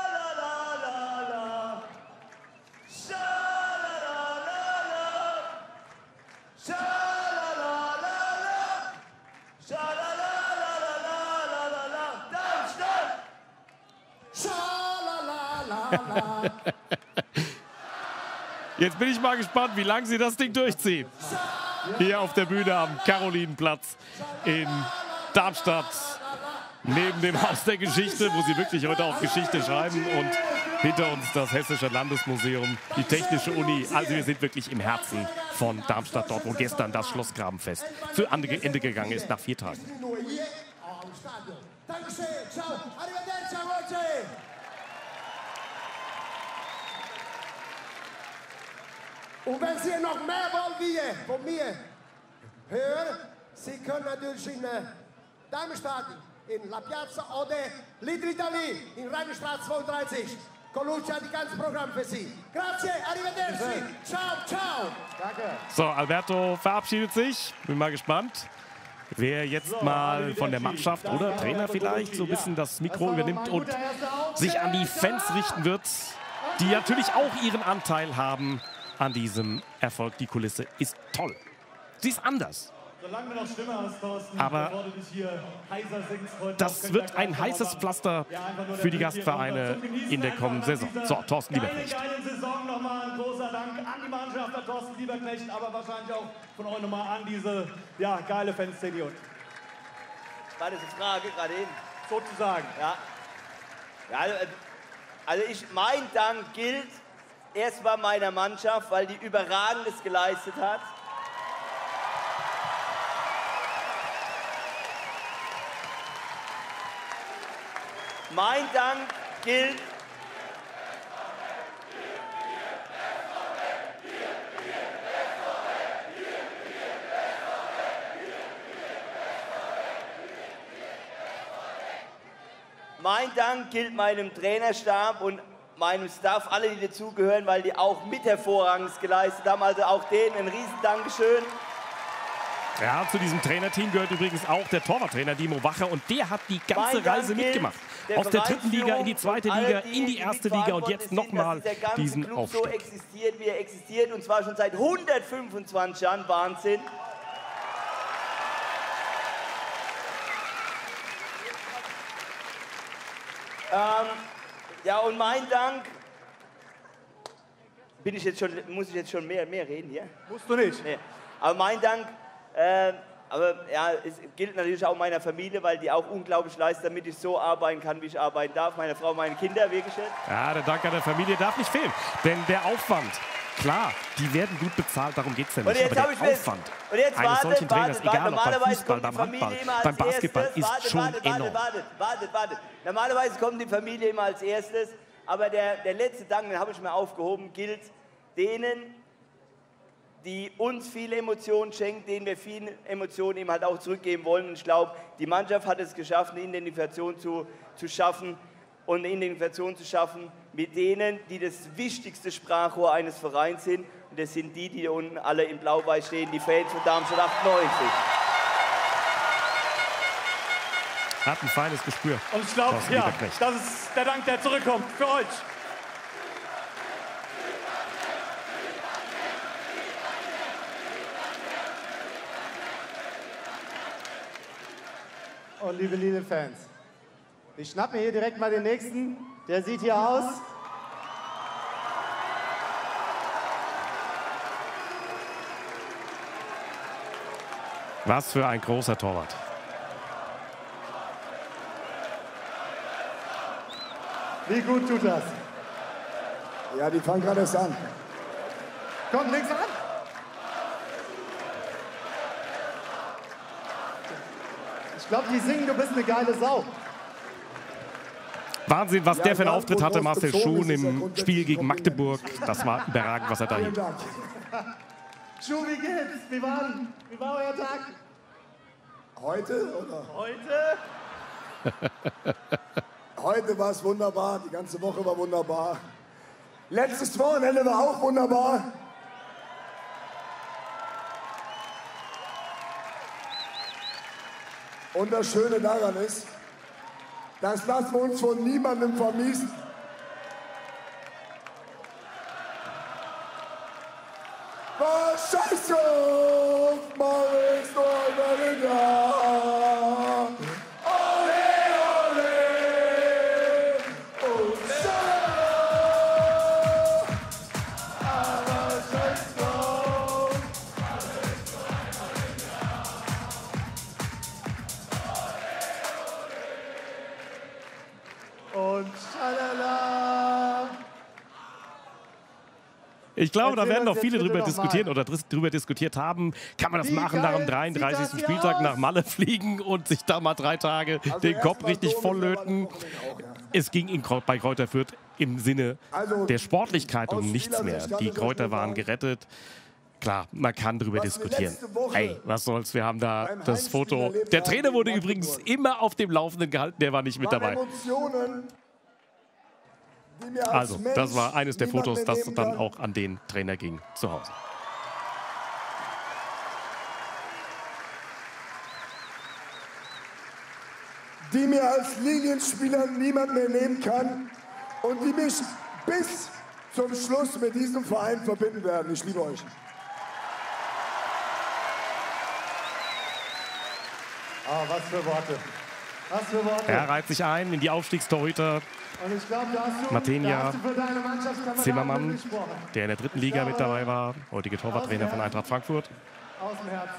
Jetzt bin ich mal gespannt, wie lange sie das Ding durchziehen. Hier auf der Bühne am Karolinenplatz in Darmstadt. Neben dem Haus der Geschichte, wo sie wirklich heute auch Geschichte schreiben. Und hinter uns das Hessische Landesmuseum, die Technische Uni. Also wir sind wirklich im Herzen von Darmstadt, dort wo gestern das Schlossgrabenfest zu Ende gegangen ist nach vier Tagen. Und wenn Sie noch mehr wollen wie von mir hören, Sie können natürlich in äh, Darmstadt, in La Piazza oder Little Italy in Rheinstraße zweiunddreißig. Colucci hat das ganze Programm für Sie. Grazie, arrivederci, ciao, ciao. Danke. So, Alberto verabschiedet sich. Bin mal gespannt, wer jetzt so, mal von der Mannschaft oder Trainer vielleicht so ein bisschen das Mikro übernimmt und sich an die Fans richten wird, die natürlich auch ihren Anteil haben an diesem Erfolg. Die Kulisse ist toll. Sie ist anders. Solange du noch Stimme hast, Thorsten, aber das wird ein heißes Pflaster für die Gastvereine in der kommenden Saison. So, Thorsten Lieberknecht. Eine geile Saison nochmal. Ein großer Dank an die Mannschaft, an Thorsten Lieberknecht, aber wahrscheinlich auch von euch nochmal an diese ja, geile Fanszene. War das eine Frage gerade eben? Sozusagen. Ja. Ja, also ich, mein Dank gilt erstmal meiner Mannschaft, weil die Überragendes geleistet hat. Mein Dank gilt Mein Dank gilt meinem Trainerstab und meinem Staff, alle, die dazugehören, weil die auch mit hervorragendes geleistet haben. Also auch denen ein riesen Dankeschön. Ja, zu diesem Trainerteam gehört übrigens auch der Torwarttrainer Dimo Wacher und der hat die ganze Reise mitgemacht. Der Aus der dritten Liga in die zweite Liga, in die erste Liga und jetzt nochmal diesen Club Aufstieg. So existiert, wie er existiert, und zwar schon seit hundertfünfundzwanzig Jahren. Wahnsinn. Ähm, ja, und mein Dank, bin ich jetzt schon, muss ich jetzt schon mehr, mehr reden hier? Musst du nicht. Nee. Aber mein Dank, äh, aber ja, es gilt natürlich auch meiner Familie, weil die auch unglaublich leistet, damit ich so arbeiten kann, wie ich arbeiten darf. Meine Frau, meine Kinder, wirklich. Ja, der Dank an der Familie darf nicht fehlen, denn der Aufwand, klar, die werden gut bezahlt, darum geht es ja nicht, aber der Aufwand und jetzt eines wartet, solchen Trainers, wartet, egal ob beim Fußball, beim Familie Handball, beim Basketball, erstes. ist wartet, schon wartet, enorm. Wartet, wartet, wartet. Normalerweise kommt die Familie immer als erstes, aber der, der letzte Dank, den habe ich mir aufgehoben, gilt denen, die uns viele Emotionen schenken, denen wir viele Emotionen eben halt auch zurückgeben wollen. Und ich glaube, die Mannschaft hat es geschafft, eine Identifikation zu, zu schaffen und eine Identifikation zu schaffen mit denen, die das wichtigste Sprachrohr eines Vereins sind. Und das sind die, die hier unten alle in Blau-Weiß stehen, die Fans von Darmstadt achtundneunzig. Hat ein feines Gespür. Und ich glaube, ja, das ist der Dank, der zurückkommt für euch. Und liebe Lille-Fans, ich schnapp mir hier direkt mal den nächsten. Der sieht hier aus. Was für ein großer Torwart. Wie gut tut das? Ja, die fangen gerade erst an. Kommt nichts an? Ich glaube, die singen, du bist eine geile Sau. Wahnsinn, was der für einen Auftritt hatte, Marcel Schuhn im Spiel gegen Magdeburg. Das war überragend, was er da hielt. Schuh, wie geht's? Wie war, wie war euer Tag? Heute, oder? Heute? Heute war es wunderbar, die ganze Woche war wunderbar. Letztes Wochenende war auch wunderbar. Und das Schöne daran ist, das lassen wir uns von niemandem vermiesen. Was scheiße auf, Maurice Neuberger. Ich glaube, da werden noch viele drüber diskutieren oder drüber diskutiert haben. Kann man das machen, nach dem dreiunddreißigsten Spieltag nach Malle fliegen und sich da mal drei Tage den Kopf richtig volllöten? Es ging in, bei Kräuter Fürth im Sinne der Sportlichkeit um nichts mehr. Die Kräuter waren gerettet. Klar, man kann drüber diskutieren. Ey, was soll's, wir haben da das Foto. Der Trainer wurde übrigens immer auf dem Laufenden gehalten, der war nicht mit dabei. Also, das war eines der Fotos, das dann auch an den Trainer ging zu Hause. Die mir als Linienspieler niemand mehr nehmen kann und die mich bis zum Schluss mit diesem Verein verbinden werden. Ich liebe euch. Oh, was für Worte. Was für Worte. Er reiht sich ein in die Aufstiegstorhüter. Und ich glaub, da hast du, Martinia da hast du für deine Mannschaftskameraden Zimmermann, gesprochen. der in der dritten Liga mit dabei war, heutige Torwarttrainer von Eintracht Frankfurt. Aus dem Herzen.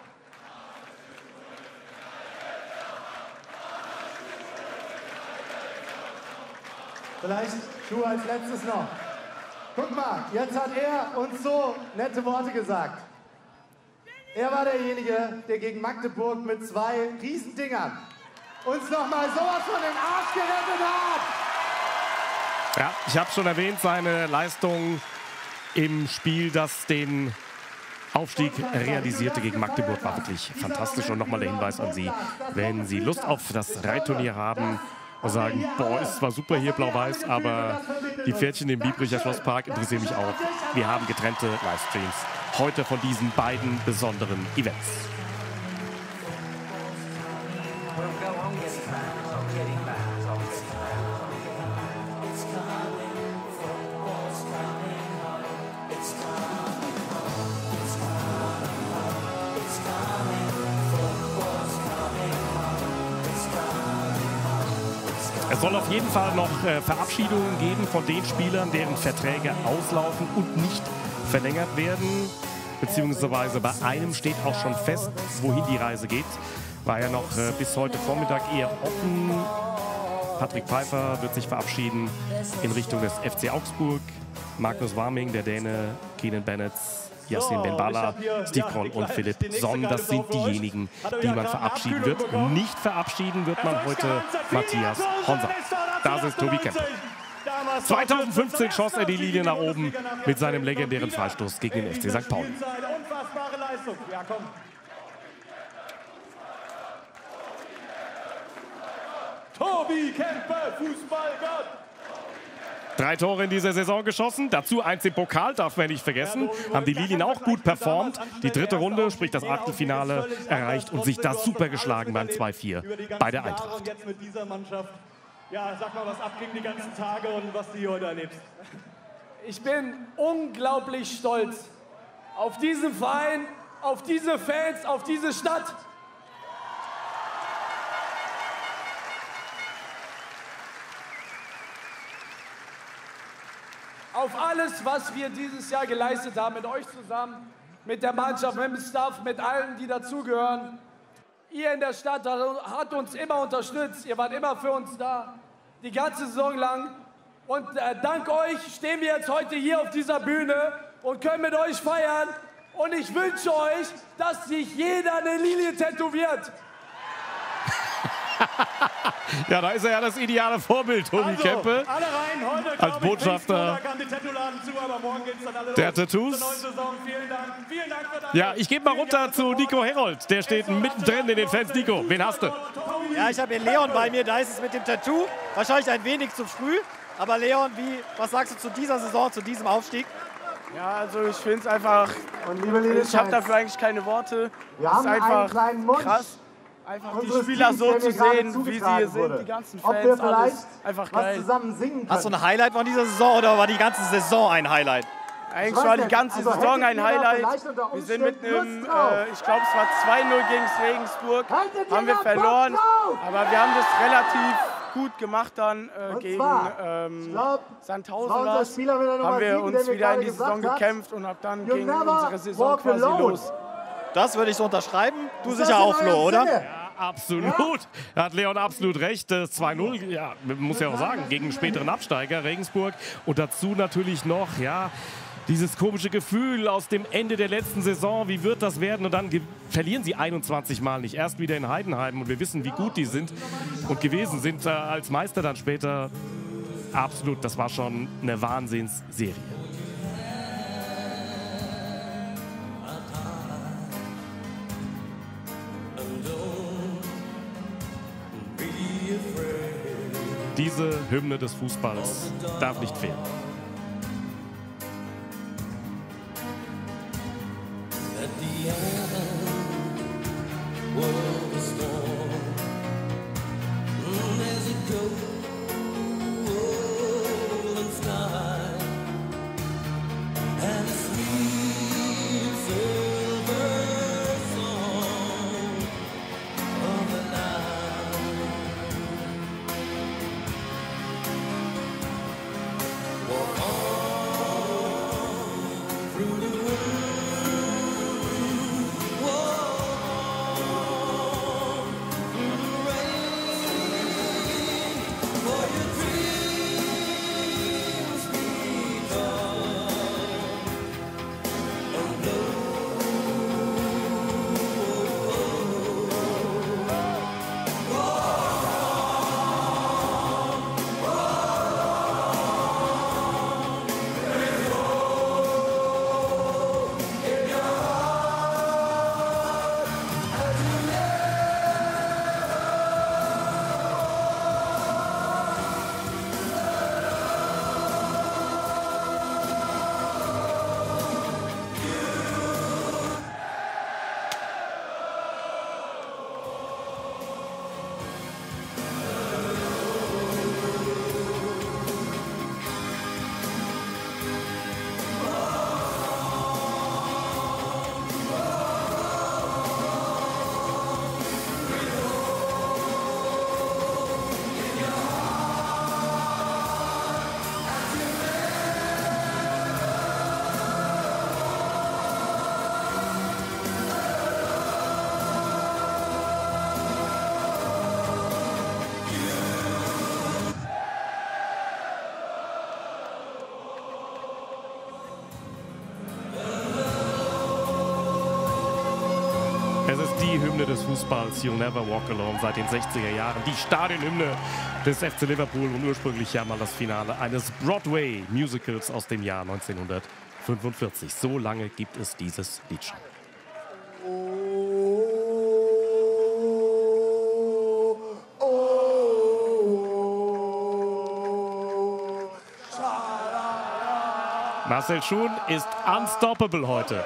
Vielleicht Schuh als letztes noch. Guck mal, jetzt hat er uns so nette Worte gesagt. Er war derjenige, der gegen Magdeburg mit zwei Riesendingern uns noch mal sowas von den Arsch gerettet hat. Ja, ich habe schon erwähnt, seine Leistung im Spiel, das den Aufstieg realisierte gegen Magdeburg, war wirklich fantastisch. Und nochmal der Hinweis an Sie, wenn Sie Lust auf das Reitturnier haben und sagen, boah, ist zwar super hier blau-weiß, aber die Pferdchen im Biebricher Schlosspark interessieren mich auch. Wir haben getrennte Livestreams heute von diesen beiden besonderen Events. Es soll auf jeden Fall noch äh, Verabschiedungen geben von den Spielern, deren Verträge auslaufen und nicht verlängert werden. Beziehungsweise bei einem steht auch schon fest, wohin die Reise geht. War ja noch äh, bis heute Vormittag eher offen. Patrick Pfeiffer wird sich verabschieden in Richtung des F C Augsburg. Magnus Warming, der Däne, Keenan Bennett, Yassin Benbala, Steve Kroll und Philipp Sonn. Das sind diejenigen, die man verabschieden wird. Nicht verabschieden wird man heute Matthias Honsa. Das ist Tobi Kemper. zweitausendfünfzehn schoss er die Linie nach oben mit seinem legendären Freistoß gegen den F C Sankt Pauli. Unfassbare Leistung. Ja, komm. Tobi Kemper, Fußballgott. Drei Tore in dieser Saison geschossen, dazu eins im Pokal, darf man nicht vergessen. Haben die Lilien auch gut performt. Die dritte Runde, sprich das Achtelfinale, erreicht und sich da super geschlagen beim zwei vier bei der Eintracht. Und jetzt mit dieser Mannschaft, ja, sag mal, was abging die ganzen Tage und was du hier heute erlebst. Ich bin unglaublich stolz auf diesen Verein, auf diese Fans, auf diese Stadt. Auf alles, was wir dieses Jahr geleistet haben, mit euch zusammen, mit der Mannschaft, mit dem Staff, mit allen, die dazugehören. Ihr in der Stadt hat uns immer unterstützt, ihr wart immer für uns da, die ganze Saison lang. Und äh, dank euch stehen wir jetzt heute hier auf dieser Bühne und können mit euch feiern. Und ich wünsche euch, dass sich jeder eine Lilie tätowiert. Ja, da ist er ja das ideale Vorbild, Tobi Also, Kempe. alle rein. Heute, Als Botschafter die Tattoo-Laden zu, aber morgen geht's dann alle der los. Tattoos. Zur neuen Saison. Vielen Dank. Vielen Dank für das. Ja, ich gebe mal runter zu Nico Herold. Der steht mittendrin in den Fans. Nico, wen hast du? Ja, ich habe hier Leon bei mir. Da ist es mit dem Tattoo. Wahrscheinlich ein wenig zu früh. Aber Leon, wie, was sagst du zu dieser Saison, zu diesem Aufstieg? Ja, also ich finde es einfach, Und liebe Ladies ich habe Fans, dafür eigentlich keine Worte. wir Es haben ist einen einfach kleinen Wunsch krass, einfach die unseres Spieler Teams, so der zu mir gerade sehen, wie sie zugetragen hier sind, wurde. die ganzen Ob wir Fans, vielleicht alles einfach was geil. zusammen singen können. Hast du ein Highlight von dieser Saison oder war die ganze Saison ein Highlight? Eigentlich weiß war die nicht, ganze also Saison hättet ein ihr da Highlight. vielleicht unter Wir sind mit Umständen einem, Lust drauf? äh, ich glaube es war zwei null gegen Regensburg, Hättet ihr haben wir da Bock verloren, drauf? aber wir haben das relativ gut gemacht dann äh, Und gegen zwar, ähm, ich glaub, Sandhausen war unser war's. Spieler mit der Nummer haben wir sieben, uns der mir wieder in gerade die Saison gesagt hat, gekämpft und ab dann "You ging never unsere Saison walk quasi alone." los. Das würde ich so unterschreiben. Du Ist sicher das in auch, Flo, eurem oder? Sinne? Absolut. Da hat Leon absolut recht. Das zwei null, ja, man muss ja auch sagen, gegen einen späteren Absteiger, Regensburg. Und dazu natürlich noch, ja, dieses komische Gefühl aus dem Ende der letzten Saison. Wie wird das werden? Und dann verlieren sie einundzwanzig Mal nicht. Erst wieder in Heidenheim. Und wir wissen, wie gut die sind und gewesen sind äh, als Meister dann später. Absolut, das war schon eine Wahnsinnsserie. Diese Hymne des Fußballs darf nicht fehlen. Es ist die Hymne des Fußballs, You'll Never Walk Alone, seit den sechziger Jahren. Die Stadionhymne des F C Liverpool und ursprünglich ja mal das Finale eines Broadway-Musicals aus dem Jahr neunzehnhundertfünfundvierzig. So lange gibt es dieses Lied schon. Marcel Schuhn ist unstoppable heute.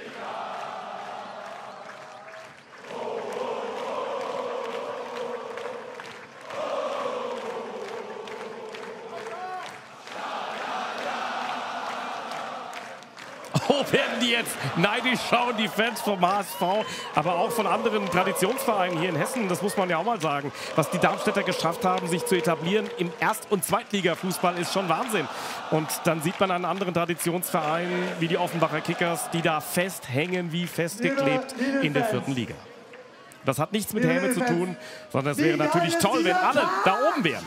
Oh, werden die jetzt neidisch schauen, die Fans vom H S V, aber auch von anderen Traditionsvereinen hier in Hessen. Das muss man ja auch mal sagen. Was die Darmstädter geschafft haben, sich zu etablieren im Erst- und Zweitliga-Fußball, ist schon Wahnsinn. Und dann sieht man an anderen Traditionsvereinen wie die Offenbacher Kickers, die da festhängen wie festgeklebt in der vierten Liga. Das hat nichts mit Häme zu tun, sondern es wäre natürlich toll, wenn alle da oben wären.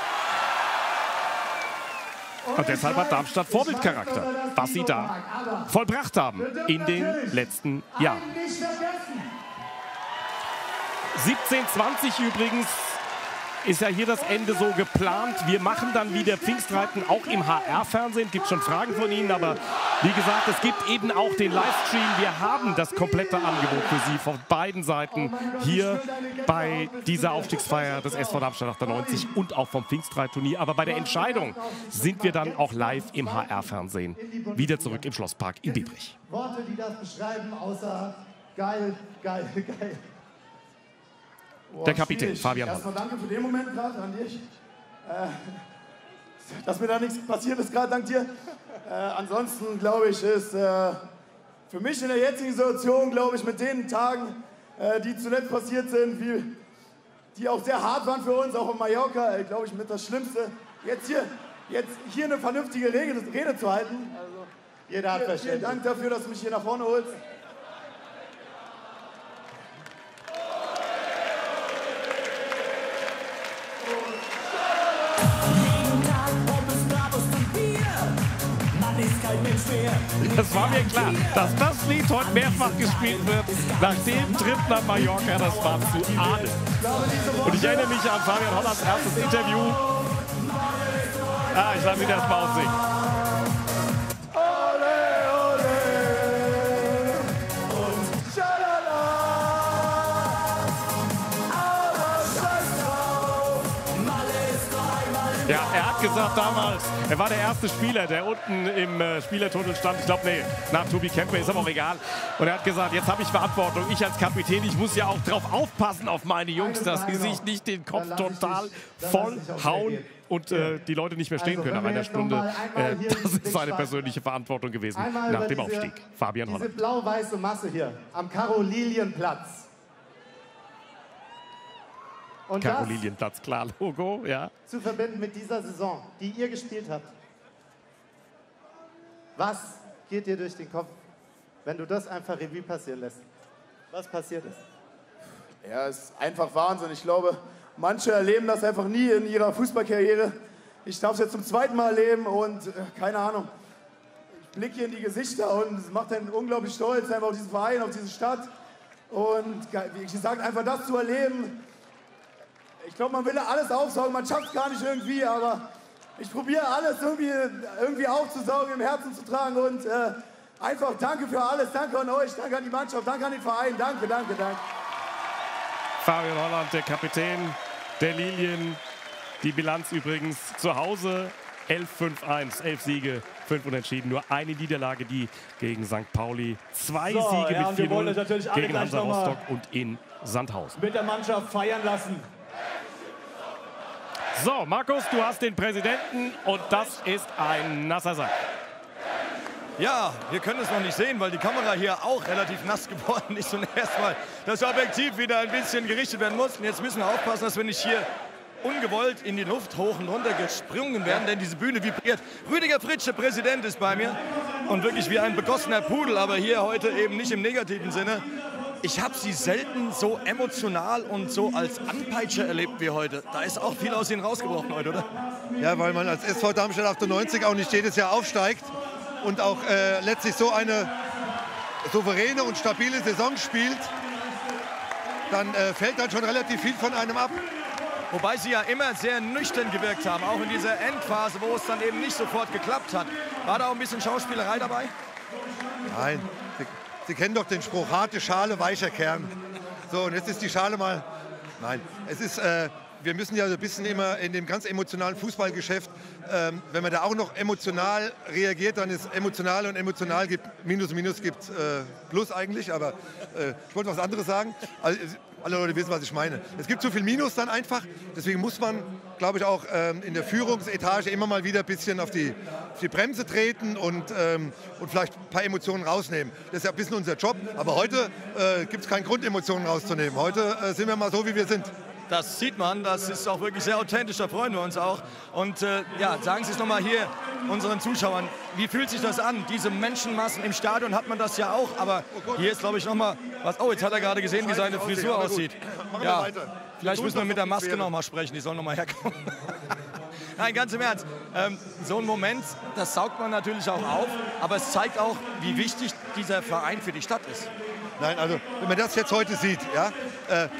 Und deshalb hat Darmstadt Vorbildcharakter, was sie da vollbracht haben in den letzten Jahren. siebzehn zwanzig übrigens ist ja hier das Ende so geplant. Wir machen dann wieder Pfingstreiten auch im H R-Fernsehen. Gibt schon Fragen von Ihnen, aber wie gesagt, es gibt eben auch den Livestream. Wir haben das komplette Angebot für Sie von beiden Seiten hier bei dieser Aufstiegsfeier des S V Darmstadt achtundneunzig und auch vom Pfingstreitturnier. Aber bei der Entscheidung sind wir dann auch live im H R-Fernsehen. Wieder zurück im Schlosspark in Biebrich. Worte, die das beschreiben, außer geil, geil, geil. Boah, der Kapitän, schwierig. Fabian Erstmal danke für den Moment gerade an dich. Äh, dass mir da nichts passiert ist gerade, dank dir. Äh, ansonsten, glaube ich, ist äh, für mich in der jetzigen Situation, glaube ich, mit den Tagen, äh, die zuletzt passiert sind, wie, die auch sehr hart waren für uns, auch in Mallorca, äh, glaube ich, mit das Schlimmste. Jetzt hier, jetzt hier eine vernünftige Rede, Rede zu halten. Also, jeder hat Verständnis. Vielen Dank dafür, dass du mich hier nach vorne holst. Das war mir klar, dass das Lied heute mehrfach gespielt wird. Nach dem Trip nach Mallorca, das war zu ahnen. Und ich erinnere mich an Fabian Hollands erstes Interview. Ah, ich lasse ihn erst mal aussingen. Ja, er hat gesagt damals, er war der erste Spieler, der unten im äh, Spielertunnel stand. Ich glaube, nee, nach Tobi Kempe, ist aber auch egal. Und er hat gesagt, jetzt habe ich Verantwortung. Ich als Kapitän, ich muss ja auch drauf aufpassen auf meine Jungs, dass sie sich nicht den Kopf total voll hauen und äh, die Leute nicht mehr stehen können nach einer Stunde. Äh, das ist seine persönliche Verantwortung gewesen nach dem Aufstieg. Fabian Holland. Diese blau-weiße Masse hier am Karo-Lilien-Platz. Und Karo-Lilien-Platz, klar, Logo, ja. Zu verbinden mit dieser Saison, die ihr gespielt habt. Was geht dir durch den Kopf, wenn du das einfach Revue passieren lässt? Was passiert ist? Ja, es ist einfach Wahnsinn. Ich glaube, manche erleben das einfach nie in ihrer Fußballkarriere. Ich darf es jetzt zum zweiten Mal erleben und äh, keine Ahnung. Ich blicke hier in die Gesichter und es macht einen unglaublich stolz einfach auf diesen Verein, auf diese Stadt. Und wie gesagt, einfach das zu erleben. Ich glaube, man will alles aufsaugen, man schafft es gar nicht irgendwie, aber ich probiere alles irgendwie, irgendwie aufzusaugen, im Herzen zu tragen und äh, einfach danke für alles, danke an euch, danke an die Mannschaft, danke an den Verein, danke, danke, danke. Fabian Holland, der Kapitän der Lilien, die Bilanz übrigens zu Hause elf fünf eins, elf Siege, fünf Unentschieden, nur eine Niederlage, die gegen Sankt Pauli, zwei so, Siege ja, mit vier null gegen Hansa noch Rostock und in Sandhausen. Mit der Mannschaft feiern lassen. So, Markus, du hast den Präsidenten und das ist ein nasser Sack. Ja, wir können es noch nicht sehen, weil die Kamera hier auch relativ nass geworden ist und erstmal das Objektiv wieder ein bisschen gerichtet werden muss. Und jetzt müssen wir aufpassen, dass wir nicht hier ungewollt in die Luft hoch und runter gesprungen werden, denn diese Bühne vibriert. Rüdiger Fritsch, der Präsident, ist bei mir und wirklich wie ein begossener Pudel, aber hier heute eben nicht im negativen Sinne. Ich habe sie selten so emotional und so als Anpeitscher erlebt wie heute. Da ist auch viel aus ihnen rausgebrochen heute, oder? Ja, weil man als S V Darmstadt achtundneunzig auch nicht jedes Jahr aufsteigt und auch äh, letztlich so eine souveräne und stabile Saison spielt, dann äh, fällt dann schon relativ viel von einem ab. Wobei sie ja immer sehr nüchtern gewirkt haben, auch in dieser Endphase, wo es dann eben nicht sofort geklappt hat. War da auch ein bisschen Schauspielerei dabei? Nein. Sie kennen doch den Spruch, harte Schale, weicher Kern. So, und jetzt ist die Schale mal... Nein, es ist... Äh, wir müssen ja ein bisschen immer in dem ganz emotionalen Fußballgeschäft, ähm, wenn man da auch noch emotional reagiert, dann ist emotional und emotional gibt Minus, Minus gibt äh, Plus eigentlich, aber äh, ich wollte was anderes sagen. Also, alle Leute wissen, was ich meine. Es gibt zu viel Minus dann einfach, deswegen muss man, glaube ich, auch ähm, in der Führungsetage immer mal wieder ein bisschen auf die, auf die Bremse treten und, ähm, und vielleicht ein paar Emotionen rausnehmen. Das ist ja ein bisschen unser Job, aber heute äh, gibt es keinen Grund, Emotionen rauszunehmen. Heute äh, sind wir mal so, wie wir sind. Das sieht man, das ist auch wirklich sehr authentisch, da freuen wir uns auch. Und äh, ja, sagen Sie es nochmal hier unseren Zuschauern, wie fühlt sich das an? Diese Menschenmassen im Stadion hat man das ja auch, aber hier ist, glaube ich, nochmal was. Oh, jetzt hat er gerade gesehen, wie seine Frisur aussieht. Ja, vielleicht müssen wir mit der Maske nochmal sprechen, die soll nochmal herkommen. Nein, ganz im Ernst, ähm, so ein Moment, das saugt man natürlich auch auf, aber es zeigt auch, wie wichtig dieser Verein für die Stadt ist. Nein, also wenn man das jetzt heute sieht, ja, äh,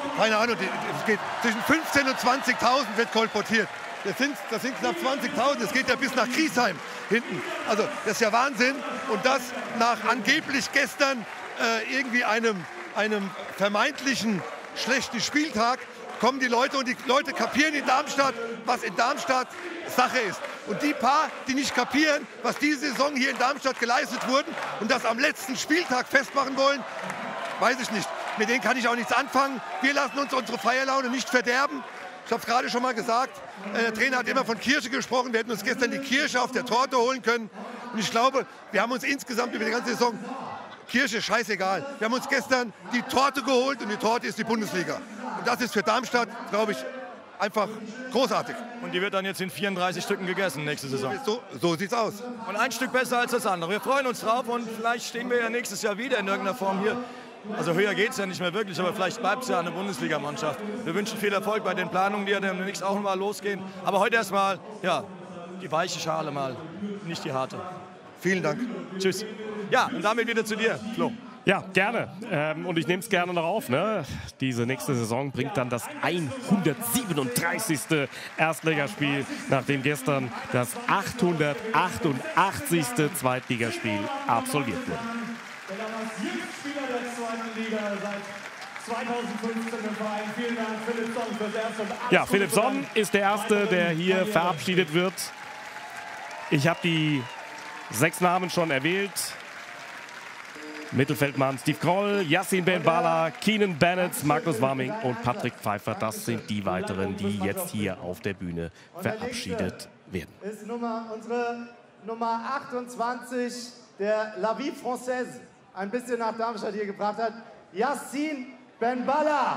keine Ahnung, es geht zwischen fünfzehntausend und zwanzigtausend wird kolportiert. Das sind, das sind knapp zwanzigtausend, es geht ja bis nach Griesheim hinten. Also das ist ja Wahnsinn. Und das nach angeblich gestern äh, irgendwie einem, einem vermeintlichen schlechten Spieltag kommen die Leute und die Leute kapieren in Darmstadt, was in Darmstadt Sache ist. Und die paar, die nicht kapieren, was diese Saison hier in Darmstadt geleistet wurden und das am letzten Spieltag festmachen wollen, weiß ich nicht. Mit denen kann ich auch nichts anfangen. Wir lassen uns unsere Feierlaune nicht verderben. Ich habe es gerade schon mal gesagt, der Trainer hat immer von Kirsche gesprochen. Wir hätten uns gestern die Kirsche auf der Torte holen können. Und ich glaube, wir haben uns insgesamt über die ganze Saison, Kirsche, scheißegal. Wir haben uns gestern die Torte geholt und die Torte ist die Bundesliga. Und das ist für Darmstadt, glaube ich, einfach großartig. Und die wird dann jetzt in vierunddreißig Stücken gegessen nächste Saison. So, so sieht's aus. Und ein Stück besser als das andere. Wir freuen uns drauf und vielleicht stehen wir ja nächstes Jahr wieder in irgendeiner Form hier. Also höher geht es ja nicht mehr wirklich, aber vielleicht bleibt es ja eine Bundesligamannschaft. Wir wünschen viel Erfolg bei den Planungen, die ja demnächst auch noch mal losgehen. Aber heute erstmal, ja, die weiche Schale mal, nicht die harte. Vielen Dank. Tschüss. Ja, und damit wieder zu dir, Flo. Ja, gerne. Ähm, und ich nehme es gerne noch auf. Ne? Diese nächste Saison bringt dann das hundertsiebenunddreißigste Erstligaspiel, nachdem gestern das achthundertachtundachtzigste Zweitligaspiel absolviert wurde. Der damals Spieler der zweiten Liga seit zweitausendfünfzehn im Verein. Vielen Dank, Philipp Sonn, fürs Erste. Ja, Philipp Sonn ist der Erste, der hier verabschiedet wird. Ich habe die sechs Namen schon erwählt. Mittelfeldmann Steve Kroll, Yassin Benbala, Keenan Bennett, Magnus Warming und Patrick Pfeiffer. Das sind die weiteren, die jetzt hier auf der Bühne verabschiedet werden. Ist Nummer, unsere Nummer achtundzwanzig, der La Vie Française, ein bisschen nach Darmstadt hier gebracht hat, Yassin Benbala.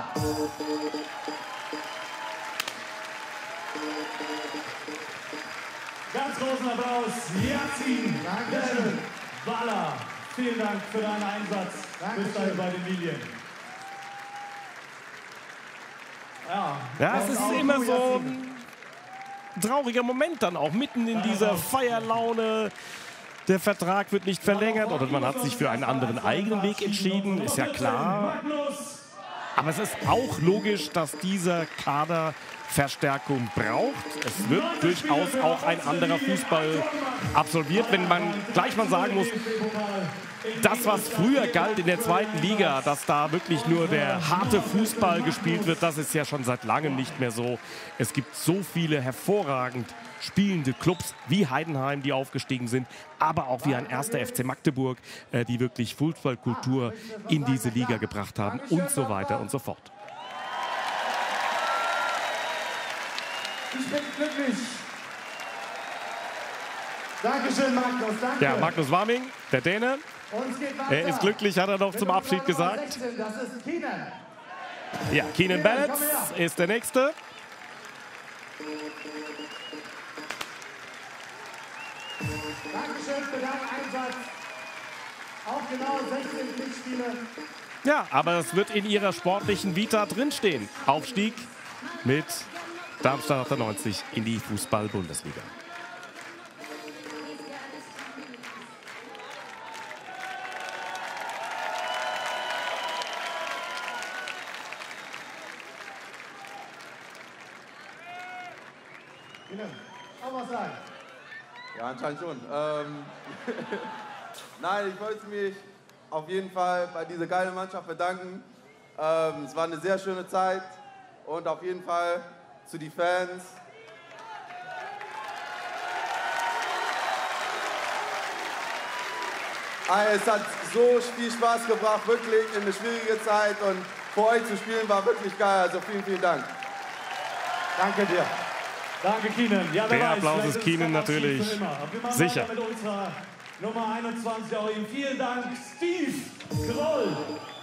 Ganz großen Applaus, Yassin Benbala. Vielen Dank für deinen Einsatz. Bis dahin bei den Lilien. Ja, ja, es ist immer so ein trauriger Moment dann auch, mitten in dieser Feierlaune. Der Vertrag wird nicht verlängert oder man hat sich für einen anderen eigenen Weg entschieden, ist ja klar. Aber es ist auch logisch, dass dieser Kader Verstärkung braucht. Es wird durchaus auch ein anderer Fußball absolviert, wenn man gleich mal sagen muss, das, was früher galt in der zweiten Liga, dass da wirklich nur der harte Fußball gespielt wird, das ist ja schon seit langem nicht mehr so. Es gibt so viele hervorragend spielende Clubs wie Heidenheim, die aufgestiegen sind, aber auch wie ein erster F C Magdeburg, die wirklich Fußballkultur in diese Liga gebracht haben und so weiter und so fort. Ich bin glücklich. Dankeschön, Magnus. Danke. Ja, Magnus Warming, der Däne. Er ist glücklich, hat er noch zum Abschied gesagt. Das ist Keenan. Ja, Keenan Bennett ist der Nächste. Dankeschön für deinen Einsatz. Auch genau sechzehn Pflichtspiele. Ja, aber es wird in ihrer sportlichen Vita drinstehen. Aufstieg mit Darmstadt achtundneunzig in die Fußball-Bundesliga. Auch was sagen? Ja, anscheinend schon. Ähm Nein, ich wollte mich auf jeden Fall bei dieser geilen Mannschaft bedanken. Ähm, es war eine sehr schöne Zeit und auf jeden Fall zu den Fans. Es hat so viel Spaß gebracht, wirklich in eine schwierige Zeit und für euch zu spielen war wirklich geil. Also vielen, vielen Dank. Danke dir. Danke, Keenan. Ja, der weiß, Applaus ist Keenan natürlich sicher. Mit unserer Nummer einundzwanzig auch ihm. Vielen Dank, Steve Kroll.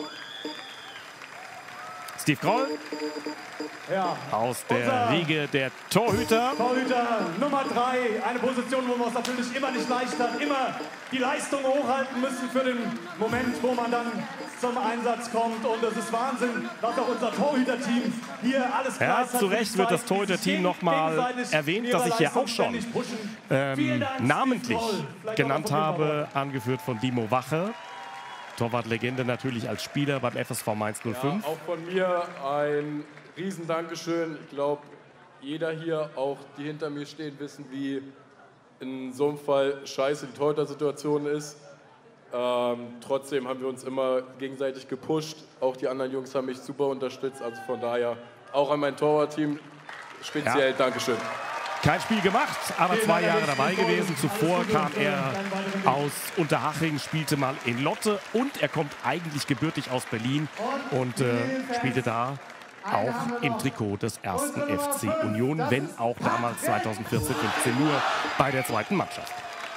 Steve Kroll ja. aus der Riege der Torhüter. Torhüter Nummer drei, eine Position, wo man es natürlich immer nicht leicht hat, immer die Leistung hochhalten müssen für den Moment, wo man dann zum Einsatz kommt. Und es ist Wahnsinn, dass auch unser Torhüter-Team hier alles ja, hat. Zu Recht wird das Torhüter-Team nochmal erwähnt, das ich ja auch schon ähm, namentlich genannt habe, angeführt von Dimo Wache. Torwartlegende natürlich als Spieler beim F S V Mainz null fünf. Ja, auch von mir ein riesen Dankeschön. Ich glaube, jeder hier, auch die hinter mir stehen, wissen, wie in so einem Fall scheiße die Torhüter-Situation ist. Ähm, trotzdem haben wir uns immer gegenseitig gepusht. Auch die anderen Jungs haben mich super unterstützt. Also von daher auch an mein Torwartteam speziell ja. Dankeschön. Kein Spiel gemacht, aber zwei Jahre dabei gewesen. Zuvor kam er aus Unterhaching, spielte mal in Lotte und er kommt eigentlich gebürtig aus Berlin und äh, spielte da auch im Trikot des ersten F C Union, wenn auch damals zweitausendvierzehn fünfzehn nur bei der zweiten Mannschaft.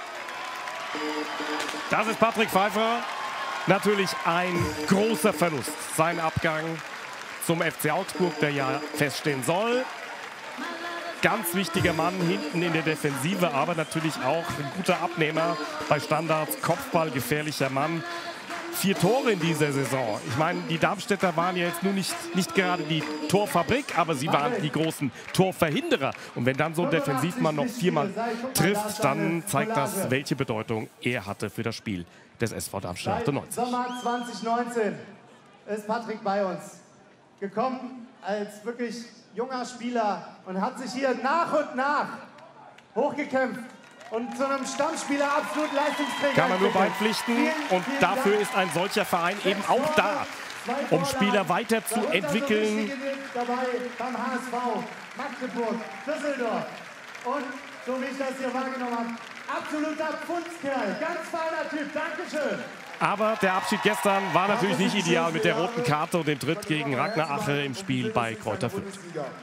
Das ist Patrick Pfeiffer. Natürlich ein großer Verlust. Sein Abgang zum F C Augsburg, der ja feststehen soll. Ganz wichtiger Mann hinten in der Defensive, aber natürlich auch ein guter Abnehmer bei Standards, Kopfball, gefährlicher Mann. Vier Tore in dieser Saison. Ich meine, die Darmstädter waren ja jetzt nur nicht, nicht gerade die Torfabrik, aber sie waren die großen Torverhinderer. Und wenn dann so ein Defensivmann noch viermal trifft, dann zeigt das, welche Bedeutung er hatte für das Spiel des S V Darmstadt achtundneunzig. Sommer zwanzig neunzehn ist Patrick bei uns gekommen als wirklich junger Spieler und hat sich hier nach und nach hochgekämpft und zu einem Stammspieler absolut Leistungsträger. Kann man nur beipflichten und dafür ist ein solcher Verein eben auch da, um Spieler weiterzuentwickeln. Dabei beim H S V, Magdeburg, Düsseldorf und, so wie ich das hier wahrgenommen habe, absoluter Pfundskerl, ganz feiner Typ, Dankeschön. Aber der Abschied gestern war natürlich nicht ideal mit der roten Karte und dem Tritt gegen Ragnar Ache im Spiel bei Kräuter Fürth.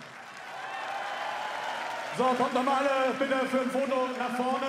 So, kommt nochmal alle bitte für ein Foto nach vorne.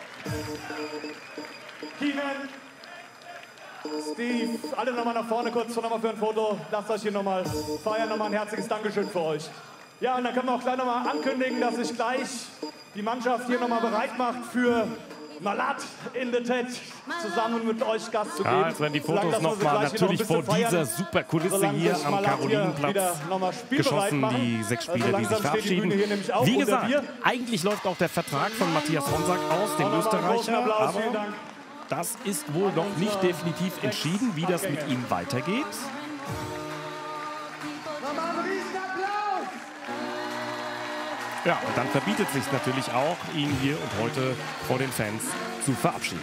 Keenan, Steve, alle nochmal nach vorne kurz nochmal für ein Foto. Lasst euch hier nochmal feiern, nochmal ein herzliches Dankeschön für euch. Ja, und dann können wir auch gleich nochmal ankündigen, dass sich gleich die Mannschaft hier nochmal bereit macht für Malat in the Tet zusammen mit euch Gast zu geben. Ja, jetzt werden die Fotos nochmal natürlich noch vor dieser super Kulisse hier am Karolinenplatz geschossen. Die sechs Spieler, die sich verabschieden. Wie gesagt, eigentlich läuft auch der Vertrag von Matthias Honsack aus, dem Österreicher. Aber das ist wohl noch nicht definitiv entschieden, wie das mit ihm weitergeht. Ja, und dann verbietet sich natürlich auch, ihn hier und heute vor den Fans zu verabschieden.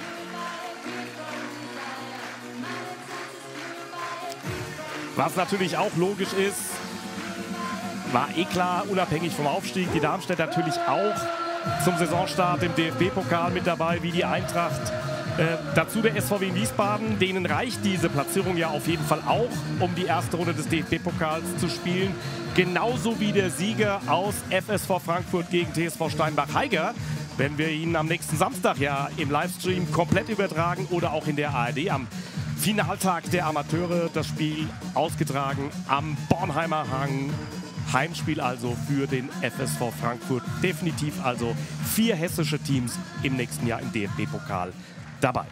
Was natürlich auch logisch ist, war eh klar, unabhängig vom Aufstieg, die Darmstädter natürlich auch zum Saisonstart im D F B-Pokal mit dabei, wie die Eintracht. Äh, dazu der S V W Wiesbaden, denen reicht diese Platzierung ja auf jeden Fall auch, um die erste Runde des D F B-Pokals zu spielen. Genauso wie der Sieger aus F S V Frankfurt gegen T S V Steinbach-Heiger, wenn wir ihn am nächsten Samstag ja im Livestream komplett übertragen oder auch in der A R D am Finaltag der Amateure das Spiel ausgetragen am Bornheimer Hang. Heimspiel also für den F S V Frankfurt. Definitiv also vier hessische Teams im nächsten Jahr im D F B-Pokal dabei.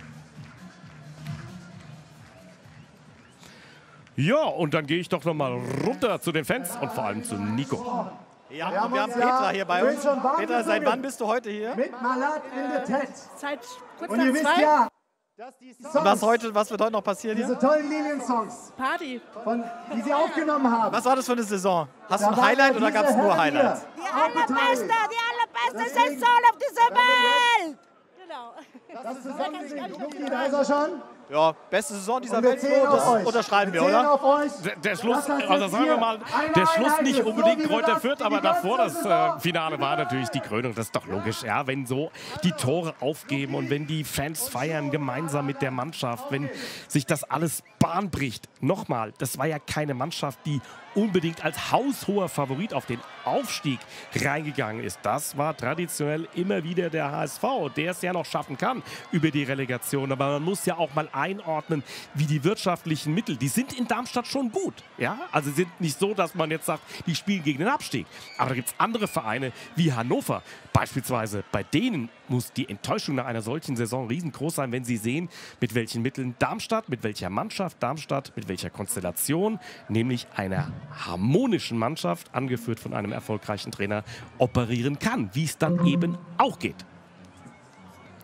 Ja, und dann gehe ich doch noch mal runter zu den Fans und vor allem zu Nico. Ja, wir haben, wir haben Petra hier bei uns. Petra, seit wann bist du heute hier? Mit Malat in der Tet. Seit kurz Und nach ihr wisst zwei. ja, Und was, heute, was wird heute noch passieren diese hier? tollen Lilien-Songs, Party. von, die sie aufgenommen haben. Was war das für eine Saison? Hast Da du ein waren Highlight ja oder gab es diese nur Herren hier. Highlights? Die allerbeste, die allerbeste Saison auf dieser Welt. Genau. Das zusammensingen. Luki, da ist er schon. Ja, beste Saison dieser Und wir Welt, zählen das auf euch. unterschreiben wir, Wir zählen oder? auf euch. Der, der Schluss, Lasst uns also jetzt sagen wir hier mal, eine der Schluss Einheit nicht ist. unbedingt So wie Kräuter das Fürth, die aber ganze davor das Saison. äh, Finale war natürlich die Krönung. Das ist doch logisch, ja, wenn so die Tore aufgeben und wenn die Fans feiern gemeinsam mit der Mannschaft, wenn sich das alles Bahn bricht. Nochmal, das war ja keine Mannschaft, die unbedingt als haushoher Favorit auf den Aufstieg reingegangen ist. Das war traditionell immer wieder der H S V, der es ja noch schaffen kann über die Relegation. Aber man muss ja auch mal einordnen, wie die wirtschaftlichen Mittel, die sind in Darmstadt schon gut. Ja? Also sind nicht so, dass man jetzt sagt, die spielen gegen den Abstieg. Aber da gibt es andere Vereine wie Hannover beispielsweise. Bei denen muss die Enttäuschung nach einer solchen Saison riesengroß sein, wenn sie sehen, mit welchen Mitteln Darmstadt, mit welcher Mannschaft Darmstadt, mit welcher Konstellation, nämlich einer harmonischen Mannschaft, angeführt von einem erfolgreichen Trainer, operieren kann, wie es dann eben auch geht.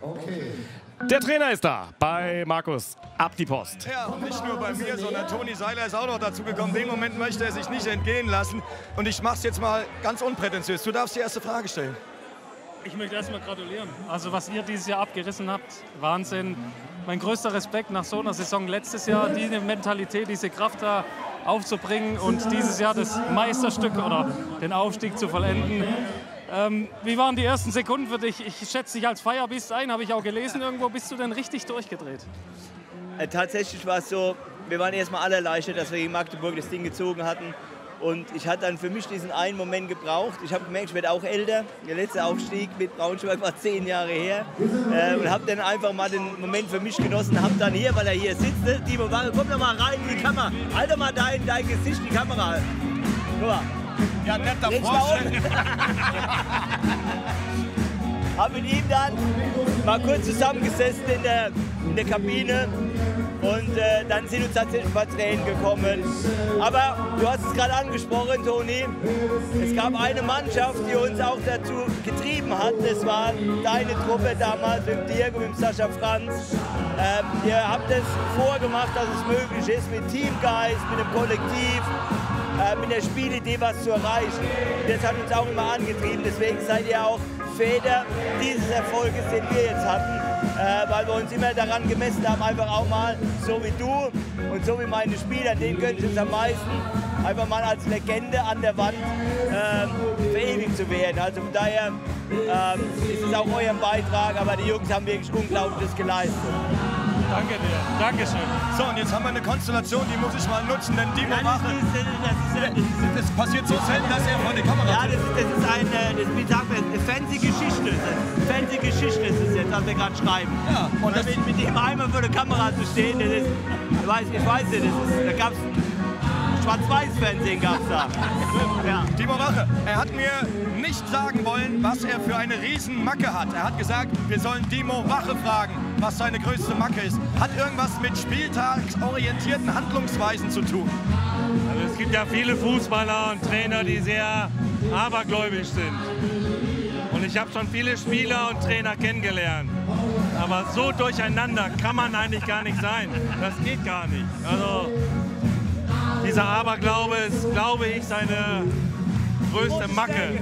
Okay. Der Trainer ist da bei Markus. Ab die Post. Ja, und nicht nur bei mir, sondern Toni Seiler ist auch noch dazu gekommen. Den Moment möchte er sich nicht entgehen lassen. Und ich mache es jetzt mal ganz unprätentiös. Du darfst die erste Frage stellen. Ich möchte erst mal gratulieren. Also was ihr dieses Jahr abgerissen habt, Wahnsinn. Mein größter Respekt nach so einer Saison letztes Jahr, diese Mentalität, diese Kraft da aufzubringen und dieses Jahr das Meisterstück oder den Aufstieg zu vollenden. Ähm, wie waren die ersten Sekunden für dich? Ich schätze dich als Feierbiest ein, habe ich auch gelesen irgendwo. Bist du denn richtig durchgedreht? Äh, tatsächlich war es so, wir waren erstmal alle erleichtert, dass wir gegen Magdeburg das Ding gezogen hatten. Und ich hatte dann für mich diesen einen Moment gebraucht. Ich habe gemerkt, ich werde auch älter. Der letzte Aufstieg mit Braunschweig war zehn Jahre her. Äh, und habe dann einfach mal den Moment für mich genossen. Habe dann hier, weil er hier sitzt, ne? Timo Wache, komm doch mal rein in die Kamera. Halte mal dein, dein Gesicht in die Kamera. Guck mal. Ja, netter Vorschlag. Habe mit ihm dann mal kurz zusammengesessen in der, in der Kabine. Und äh, dann sind uns tatsächlich ein paar Tränen gekommen. Aber du hast es gerade angesprochen, Toni. Es gab eine Mannschaft, die uns auch dazu getrieben hat. Das war deine Truppe damals mit Dirk und mit Sascha Franz. Ähm, ihr habt es vorgemacht, dass es möglich ist, mit Teamgeist, mit dem Kollektiv, äh, mit der Spielidee was zu erreichen. Das hat uns auch immer angetrieben. Deswegen seid ihr auch Väter dieses Erfolges, den wir jetzt hatten. Äh, weil wir uns immer daran gemessen haben, einfach auch mal so wie du und so wie meine Spieler, denen gönne ich es am meisten, einfach mal als Legende an der Wand äh, verewigt zu werden. Also von daher äh, ist es auch euer Beitrag, aber die Jungs haben wirklich Unglaubliches geleistet. Danke dir, Dankeschön. So, und jetzt haben wir eine Konstellation, die muss ich mal nutzen, denn Timo Wache, das, das, das passiert so selten, dass er vor die Kamera Ja, das ist, das ist eine, das, wie sagt man, eine Fancy-Geschichte. Fancy-Geschichte ist es jetzt, was wir gerade schreiben. Ja, und mit, mit dem einmal vor der Kamera zu stehen, das ist, ich weiß, ich weiß nicht, das ist, da gab's Schwarz-Weiß-Fernsehen gab's da. Ja. Timo Wache, er hat mir nicht sagen wollen, was er für eine Riesenmacke hat. Er hat gesagt, wir sollen Timo Wache fragen, was seine größte Macke ist. Hat irgendwas mit spieltagsorientierten Handlungsweisen zu tun? Also es gibt ja viele Fußballer und Trainer, die sehr abergläubisch sind. Und ich habe schon viele Spieler und Trainer kennengelernt. Aber so durcheinander kann man eigentlich gar nicht sein. Das geht gar nicht. Also dieser Aberglaube ist, glaube ich, seine größte Macke.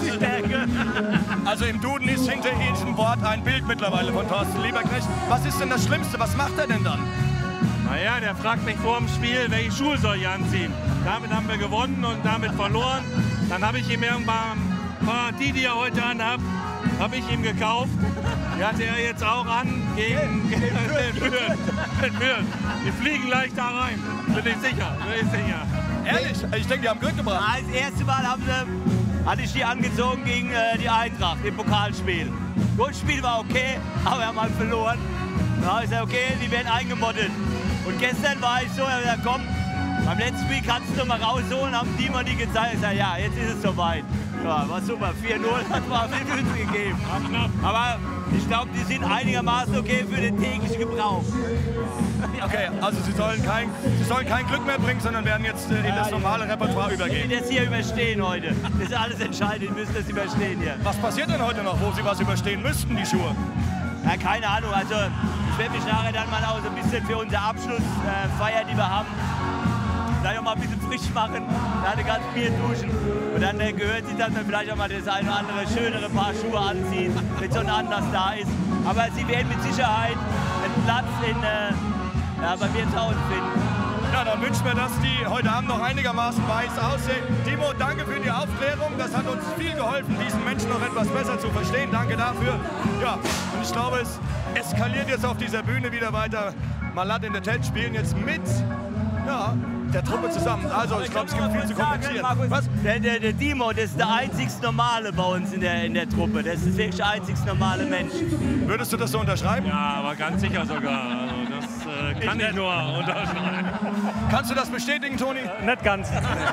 Also im Duden ist hinter diesem Wort ein Bild mittlerweile von Thorsten Lieberknecht. Was ist denn das Schlimmste? Was macht er denn dann? Naja, der fragt mich vor dem Spiel, welche Schuhe soll ich anziehen. Damit haben wir gewonnen und damit verloren. Dann habe ich ihm irgendwann ein paar, die, die er heute anhat, habe ich ihm gekauft. Die hatte er jetzt auch an gegen den Fürth. Die fliegen gleich da rein. Bin ich sicher, bin ich sicher. Ehrlich? Ich denke, die haben Glück gebracht. Ja, das erste Mal haben sie, hatte ich die angezogen gegen äh, die Eintracht im Pokalspiel. Das Spiel war okay, aber wir haben halt verloren. Da habe ich gesagt, okay, die werden eingemottet. Und gestern war ich so, ich gesagt, komm, beim letzten Spiel kannst du noch mal rausholen, haben die mal die gezeigt. Ich sage, ja, jetzt ist es soweit. Ja, war super, vier null hat man viel Wünsche gegeben. Aber ich glaube, die sind einigermaßen okay für den täglichen Gebrauch. Okay, also Sie sollen kein, Sie sollen kein Glück mehr bringen, sondern werden jetzt äh, in das normale Repertoire übergehen. Die das hier überstehen heute. Das ist alles entscheidend, die müssen das überstehen hier. Was passiert denn heute noch, wo Sie was überstehen müssten, die Schuhe? Ja, keine Ahnung, also ich werde mich nachher dann mal auch so ein bisschen für unsere Abschlussfeier, die wir haben, vielleicht auch mal ein bisschen frisch machen, dann eine ganze Bier duschen. Und dann äh, gehört sich, dass man vielleicht auch mal das eine oder andere schönere Paar Schuhe anzieht, wenn so ein Anlass da ist. Aber sie werden mit Sicherheit einen Platz in, äh, ja, bei mir zu Hause finden. Ja, dann wünschen wir, dass die heute Abend noch einigermaßen weiß aussehen. Timo, danke für die Aufklärung. Das hat uns viel geholfen, diesen Menschen noch etwas besser zu verstehen. Danke dafür. Ja, und ich glaube, es eskaliert jetzt auf dieser Bühne wieder weiter. Malat in der Tent spielen jetzt mit, ja, der Truppe zusammen. Also ich glaube, es gibt viel zu kommentieren. Was? Der, der, der Timo, das ist der einzigste Normale bei uns in der, in der Truppe. Das ist wirklich der einzigste normale Mensch. Würdest du das so unterschreiben? Ja, aber ganz sicher sogar. Also das äh, kann ich, ich nur unterschreiben. Kannst du das bestätigen, Toni? Äh, nicht ganz.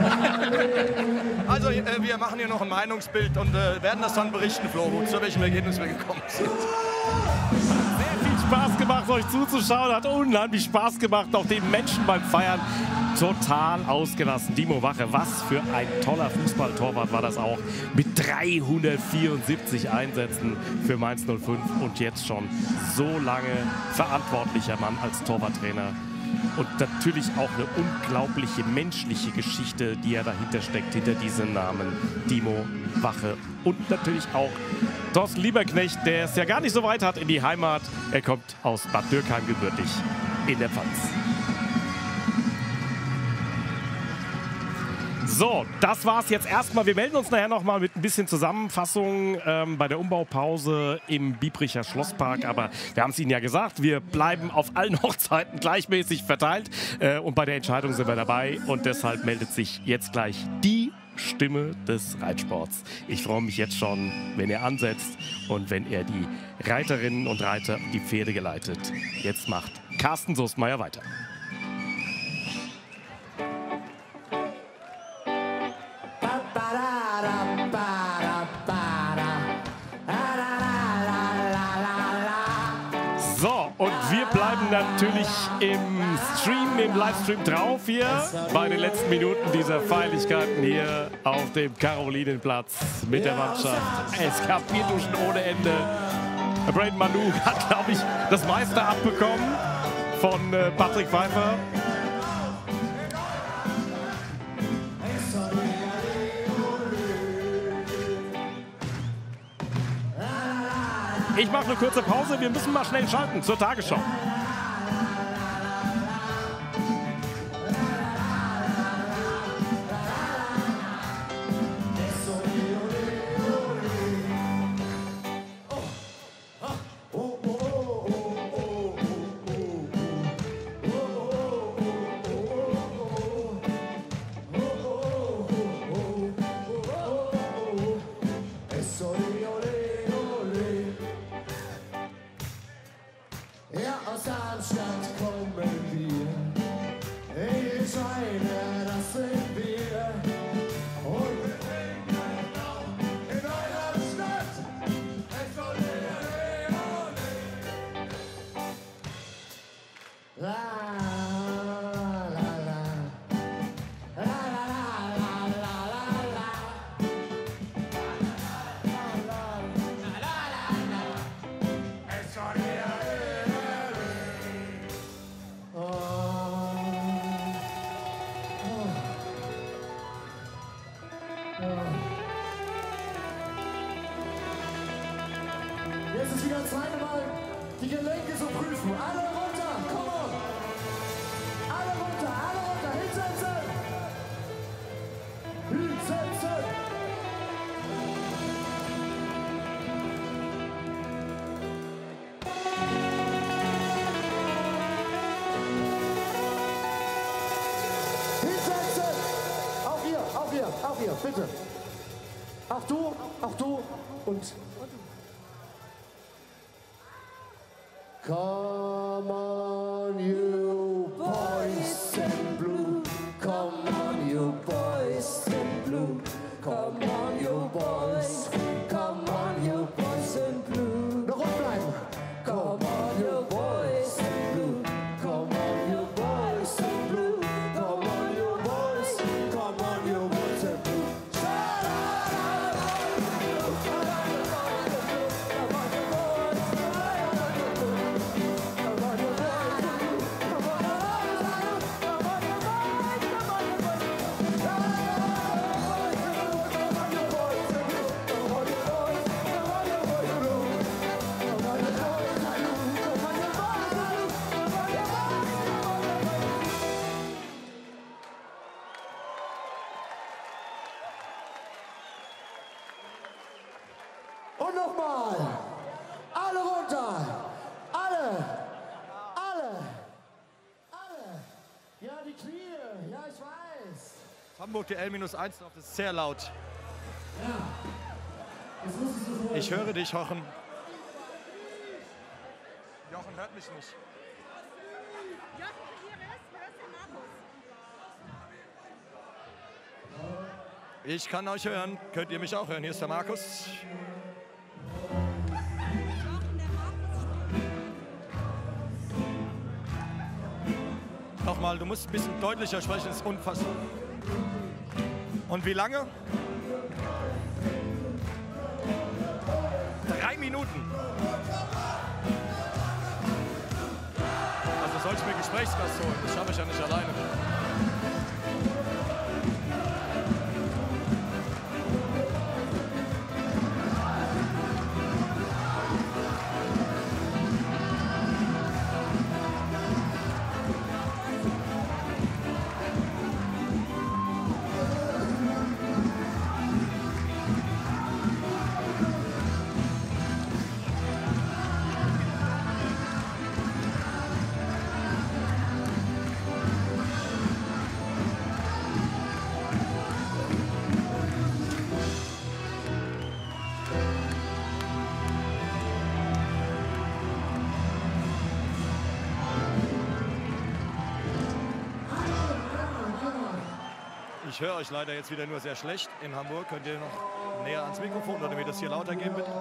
Also äh, wir machen hier noch ein Meinungsbild und äh, werden das dann berichten, Flo, zu welchem Ergebnis wir gekommen sind. Sehr viel Spaß gemacht, euch zuzuschauen. Hat unheimlich Spaß gemacht, auch den Menschen beim Feiern total ausgelassen. Timo Wache, was für ein toller Fußballtorwart war das auch. Mit dreihundertvierundsiebzig Einsätzen für Mainz null fünf und jetzt schon so lange verantwortlicher Mann als Torwarttrainer. Und natürlich auch eine unglaubliche menschliche Geschichte, die ja dahinter steckt, hinter diesem Namen Timo Wache. Und natürlich auch Thorsten Lieberknecht, der es ja gar nicht so weit hat in die Heimat. Er kommt aus Bad Dürkheim gebürtig in der Pfalz. So, das war's jetzt erstmal. Wir melden uns nachher noch mal mit ein bisschen Zusammenfassung ähm, bei der Umbaupause im Biebricher Schlosspark. Aber wir haben es Ihnen ja gesagt, wir bleiben auf allen Hochzeiten gleichmäßig verteilt. Äh, und bei der Entscheidung sind wir dabei. Und deshalb meldet sich jetzt gleich die Stimme des Reitsports. Ich freue mich jetzt schon, wenn er ansetzt und wenn er die Reiterinnen und Reiter und die Pferde geleitet. Jetzt macht Carsten Soestmeier weiter. So, und wir bleiben natürlich im Stream, im Livestream drauf hier bei den letzten Minuten dieser Feierlichkeiten hier auf dem Karolinenplatz mit der Mannschaft. Es gab Bierduschen ohne Ende. Braden Manu hat, glaube ich, das meiste abbekommen von äh, Patrick Pfeiffer. Ich mache eine kurze Pause. Wir müssen mal schnell schalten zur Tagesschau. Jetzt ist wieder Zeit, mal die Gelenke zu prüfen. Alle runter, come on! Alle runter, alle runter, hinsetzen! Hinsetzen! Hinsetzen! Auch ihr, auch ihr, auch ihr, bitte! Auch du, auch du und... Come on, you boys in blue. Come on, you boys in blue. Come on, you boys. Come on, you boys in blue. Noch rund bleiben. Come on, you boys in blue. Come on, you boys in blue. Come on, you boys. Come on, you boys in blue. Und nochmal. Alle runter. Alle. Alle. Alle. Ja, die Queer. Ja, ich weiß. Hamburg D L minus eins noch, das ist sehr laut. Ja. Jetzt musst du sofort. Ich höre dich, Jochen. Jochen hört mich nicht. Ich kann euch hören. Könnt ihr mich auch hören? Hier ist der Markus. Noch nochmal, du musst ein bisschen deutlicher sprechen, das ist unfassbar. Und wie lange? Drei Minuten. Also soll ich mir Gesprächsgast holen? Das schaffe ich ja nicht alleine. Ich höre euch leider jetzt wieder nur sehr schlecht. In Hamburg könnt ihr noch näher ans Mikrofon oder mir das hier lauter geben, bitte?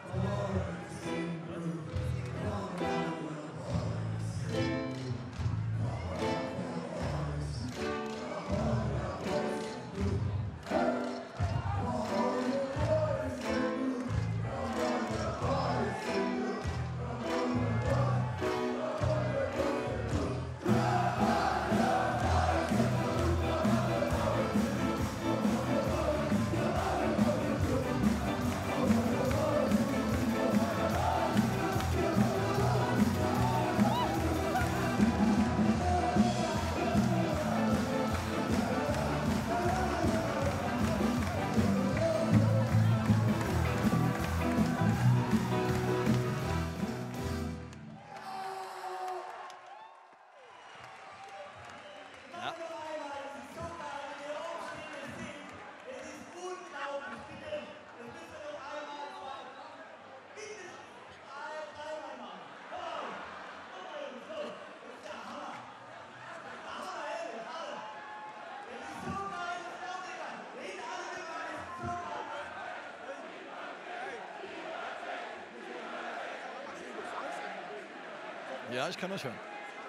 Ja, ich kann euch hören.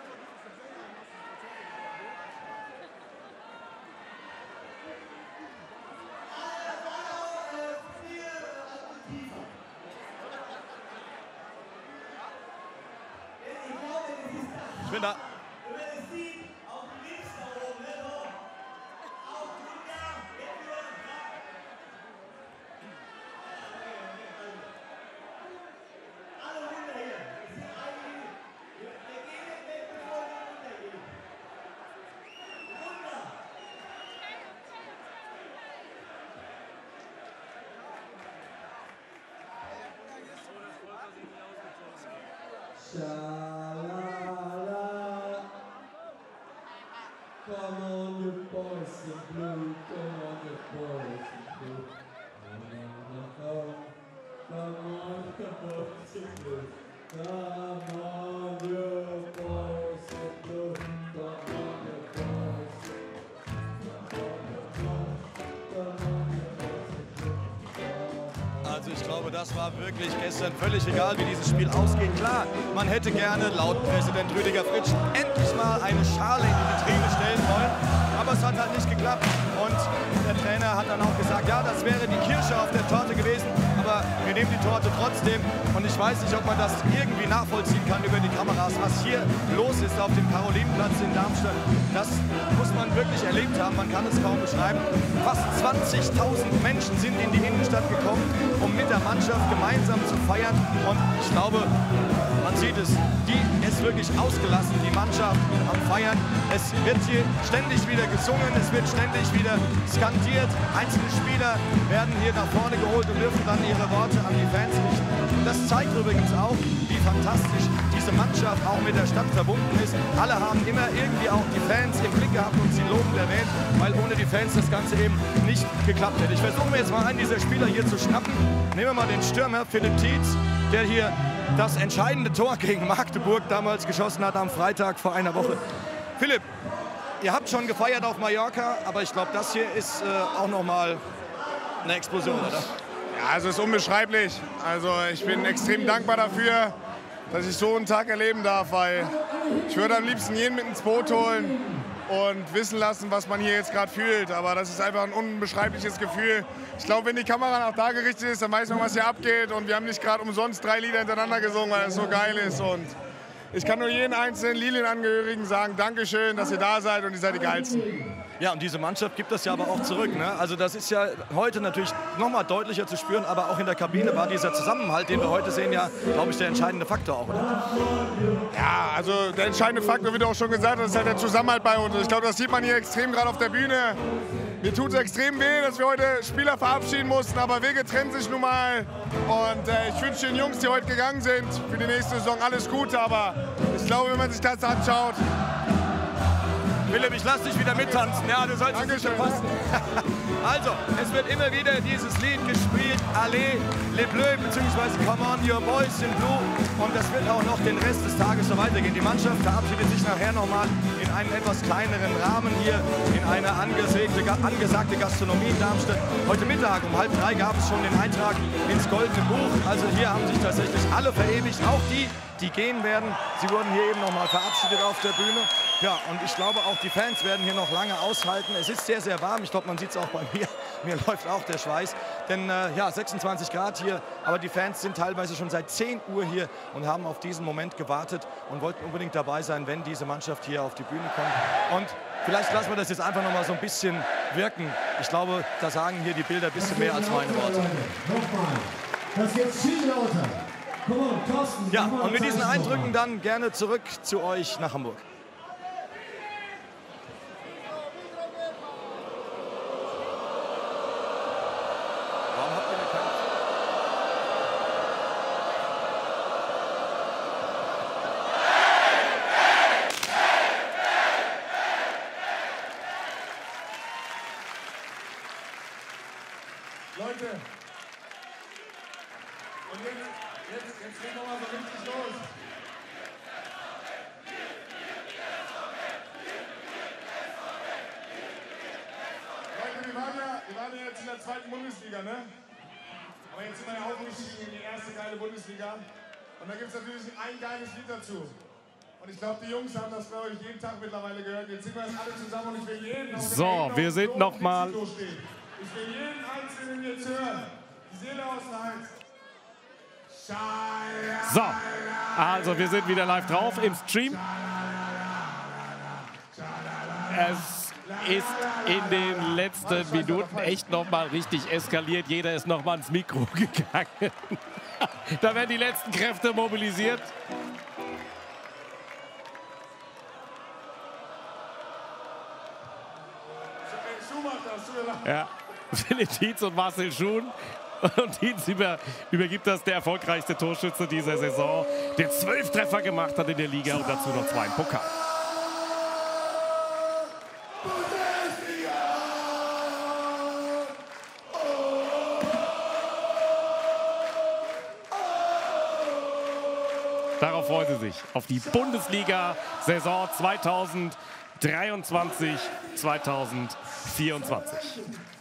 Ich bin da. Sha-la-la. Come on, you boys in blue. Come on, you boys in blue. Come on, you boys in blue. Come on, you boys in blue. Come on, you boys. Come on, you boys. Also ich glaube, das war wirklich gestern völlig egal, wie dieses Spiel ausgeht. Klar, man hätte gerne laut Präsident Rüdiger Fritsch endlich mal eine Schale in die Vitrine stellen wollen. Aber es hat halt nicht geklappt. Und der Trainer hat dann auch gesagt, ja, das wäre die Kirsche auf der Torte gewesen. Aber wir nehmen die Torte trotzdem. Und ich weiß nicht, ob man das irgendwie nachvollziehen kann über die Kameras, was hier los ist auf dem Karolinenplatz in Darmstadt. Das muss man wirklich erlebt haben. Man kann es kaum beschreiben. Fast zwanzigtausend Menschen sind in die Innenstadt gekommen, um mit der Mannschaft gemeinsam zu feiern. Und ich glaube, man sieht es, die ist wirklich ausgelassen, die Mannschaft am Feiern. Es wird hier ständig wieder gesungen, es wird ständig wieder skandiert. Einzelne Spieler werden hier nach vorne geholt und dürfen dann ihre Worte an die Fans richten. Das zeigt übrigens auch, wie fantastisch diese Mannschaft auch mit der Stadt verbunden ist. Alle haben immer irgendwie auch die Fans im Blick gehabt und sie lobend erwähnt, weil ohne die Fans das Ganze eben nicht geklappt hätte. Ich versuche mir jetzt mal einen dieser Spieler hier zu schnappen. Nehmen wir mal den Stürmer Philipp Tietz, der hier das entscheidende Tor gegen Magdeburg damals geschossen hat am Freitag vor einer Woche. Philipp, ihr habt schon gefeiert auf Mallorca, aber ich glaube, das hier ist äh, auch noch mal eine Explosion, oder? Ja, also es ist unbeschreiblich. Also ich bin extrem dankbar dafür. dass ich so einen Tag erleben darf, weil ich würde am liebsten jeden mit ins Boot holen und wissen lassen, was man hier jetzt gerade fühlt. Aber das ist einfach ein unbeschreibliches Gefühl. Ich glaube, wenn die Kamera nach da gerichtet ist, dann weiß man, was hier abgeht. Und wir haben nicht gerade umsonst drei Lieder hintereinander gesungen, weil es so geil ist. Und ich kann nur jeden einzelnen Lilienangehörigen sagen, Dankeschön, dass ihr da seid und ihr seid die Geilsten. Ja, und diese Mannschaft gibt das ja aber auch zurück. Ne? Also das ist ja heute natürlich noch mal deutlicher zu spüren, aber auch in der Kabine war dieser Zusammenhalt, den wir heute sehen, ja, glaube ich, der entscheidende Faktor auch, oder? Ja, also der entscheidende Faktor, wie du auch schon gesagt hast, ist halt der Zusammenhalt bei uns. Ich glaube, das sieht man hier extrem gerade auf der Bühne. Mir tut es extrem weh, dass wir heute Spieler verabschieden mussten, aber Wege trennen sich nun mal. Und äh, ich wünsche den Jungs, die heute gegangen sind, für die nächste Saison alles Gute. Aber ich glaube, wenn man sich das anschaut... Philipp, ich lass dich wieder mittanzen. Ja, du sollst es nicht passen. Also, es wird immer wieder dieses Lied gespielt, Allez, les Bleus, beziehungsweise Come on, your boys in blue. Und das wird auch noch den Rest des Tages so weitergehen. Die Mannschaft verabschiedet sich nachher nochmal in einen etwas kleineren Rahmen hier, in eine angesagte, angesagte Gastronomie in Darmstadt. Heute Mittag um halb drei gab es schon den Eintrag ins Goldene Buch. Also hier haben sich tatsächlich alle verewigt, auch die, die gehen werden. Sie wurden hier eben nochmal verabschiedet auf der Bühne. Ja, und ich glaube, auch die Fans werden hier noch lange aushalten. Es ist sehr, sehr warm. Ich glaube, man sieht es auch bei mir. Mir läuft auch der Schweiß. Denn äh, ja, sechsundzwanzig Grad hier. Aber die Fans sind teilweise schon seit zehn Uhr hier und haben auf diesen Moment gewartet und wollten unbedingt dabei sein, wenn diese Mannschaft hier auf die Bühne kommt. Und vielleicht lassen wir das jetzt einfach noch mal so ein bisschen wirken. Ich glaube, da sagen hier die Bilder ein bisschen mehr als meine Worte. Das wird viel lauter. Komm on, Thorsten. Ja, und mit diesen Eindrücken dann gerne zurück zu euch nach Hamburg. Leute, und jetzt, jetzt, jetzt geht noch mal so richtig los. Leute, wir waren, ja, wir waren ja jetzt in der zweiten Bundesliga, ne? Aber jetzt sind wir ja aufgestiegen in die erste geile Bundesliga. Und da gibt es natürlich ein geiles Lied dazu. Und ich glaube, die Jungs haben das, glaube ich, jeden Tag mittlerweile gehört. Jetzt sind wir jetzt alle zusammen und ich will jeden... So, wir sind noch mal... Ich will jeden Einzelnen jetzt hören. Die Seele aus dem Hals. So, also wir sind wieder live drauf im Stream. Es ist in den letzten Minuten echt noch mal richtig eskaliert. Jeder ist noch mal ins Mikro gegangen. Da werden die letzten Kräfte mobilisiert. Ja, Philipp Tietz und Marcel Schuhn. Und Tietz über, übergibt das der erfolgreichste Torschütze dieser Saison, der zwölf Treffer gemacht hat in der Liga und dazu noch zwei im Pokal. Darauf freuen sie sich, auf die Bundesliga-Saison zweitausenddreiundzwanzig zweitausendvierundzwanzig.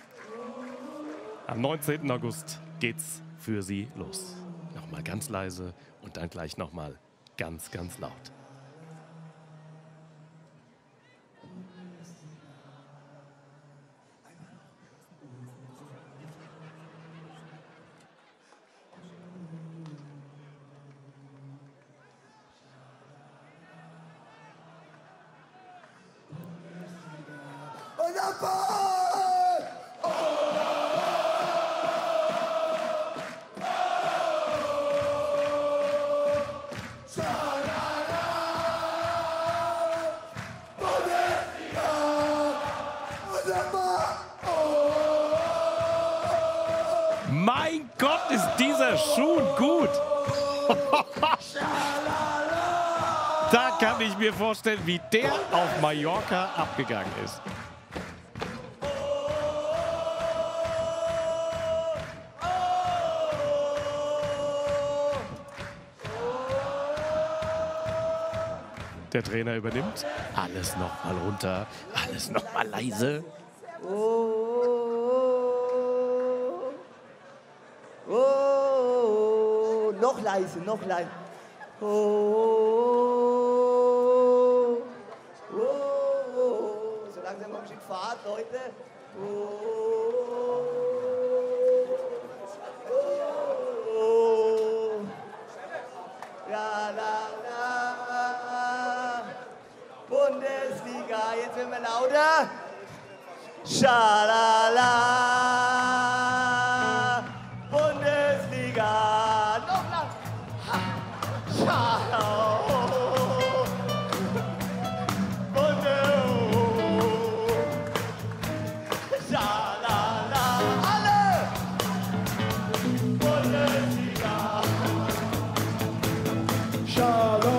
Am neunzehnten August geht's für sie los. Nochmal ganz leise und dann gleich nochmal ganz, ganz laut. Und ab! Mein Gott, ist dieser Schuh gut. Da kann ich mir vorstellen, wie der auf Mallorca abgegangen ist. Der Trainer übernimmt. Alles noch mal runter, alles noch mal leise. Oh, noch leise, noch leise. Oh, oh, oh, oh. So langsam kommt schon Fahrt, Leute. Oh, oh, oh. Ja, la, la. Bundesliga, jetzt werden wir lauter. Schalala. Bundesliga. Noch lang. Schalala. Schalala. Alle. Bundesliga. Schalala.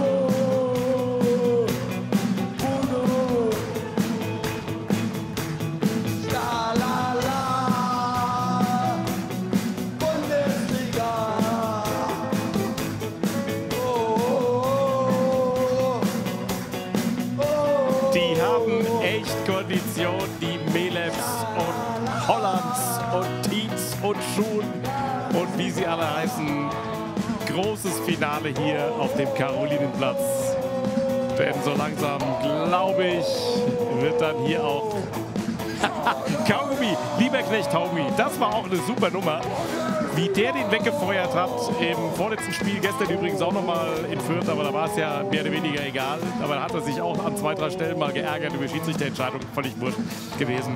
Die Melems und Hollands und Tietz und Schuhn und wie sie alle heißen. Großes Finale hier auf dem Karolinenplatz. Denn so langsam, glaube ich, wird dann hier auch Kaugummi, lieber Knecht Taugummi, das war auch eine super Nummer. Wie der den weggefeuert hat im vorletzten Spiel, gestern übrigens auch nochmal in Fürth, aber da war es ja mehr oder weniger egal. Aber da hat er sich auch an zwei, drei Stellen mal geärgert über Schiedsrichterentscheidung, völlig wurscht gewesen.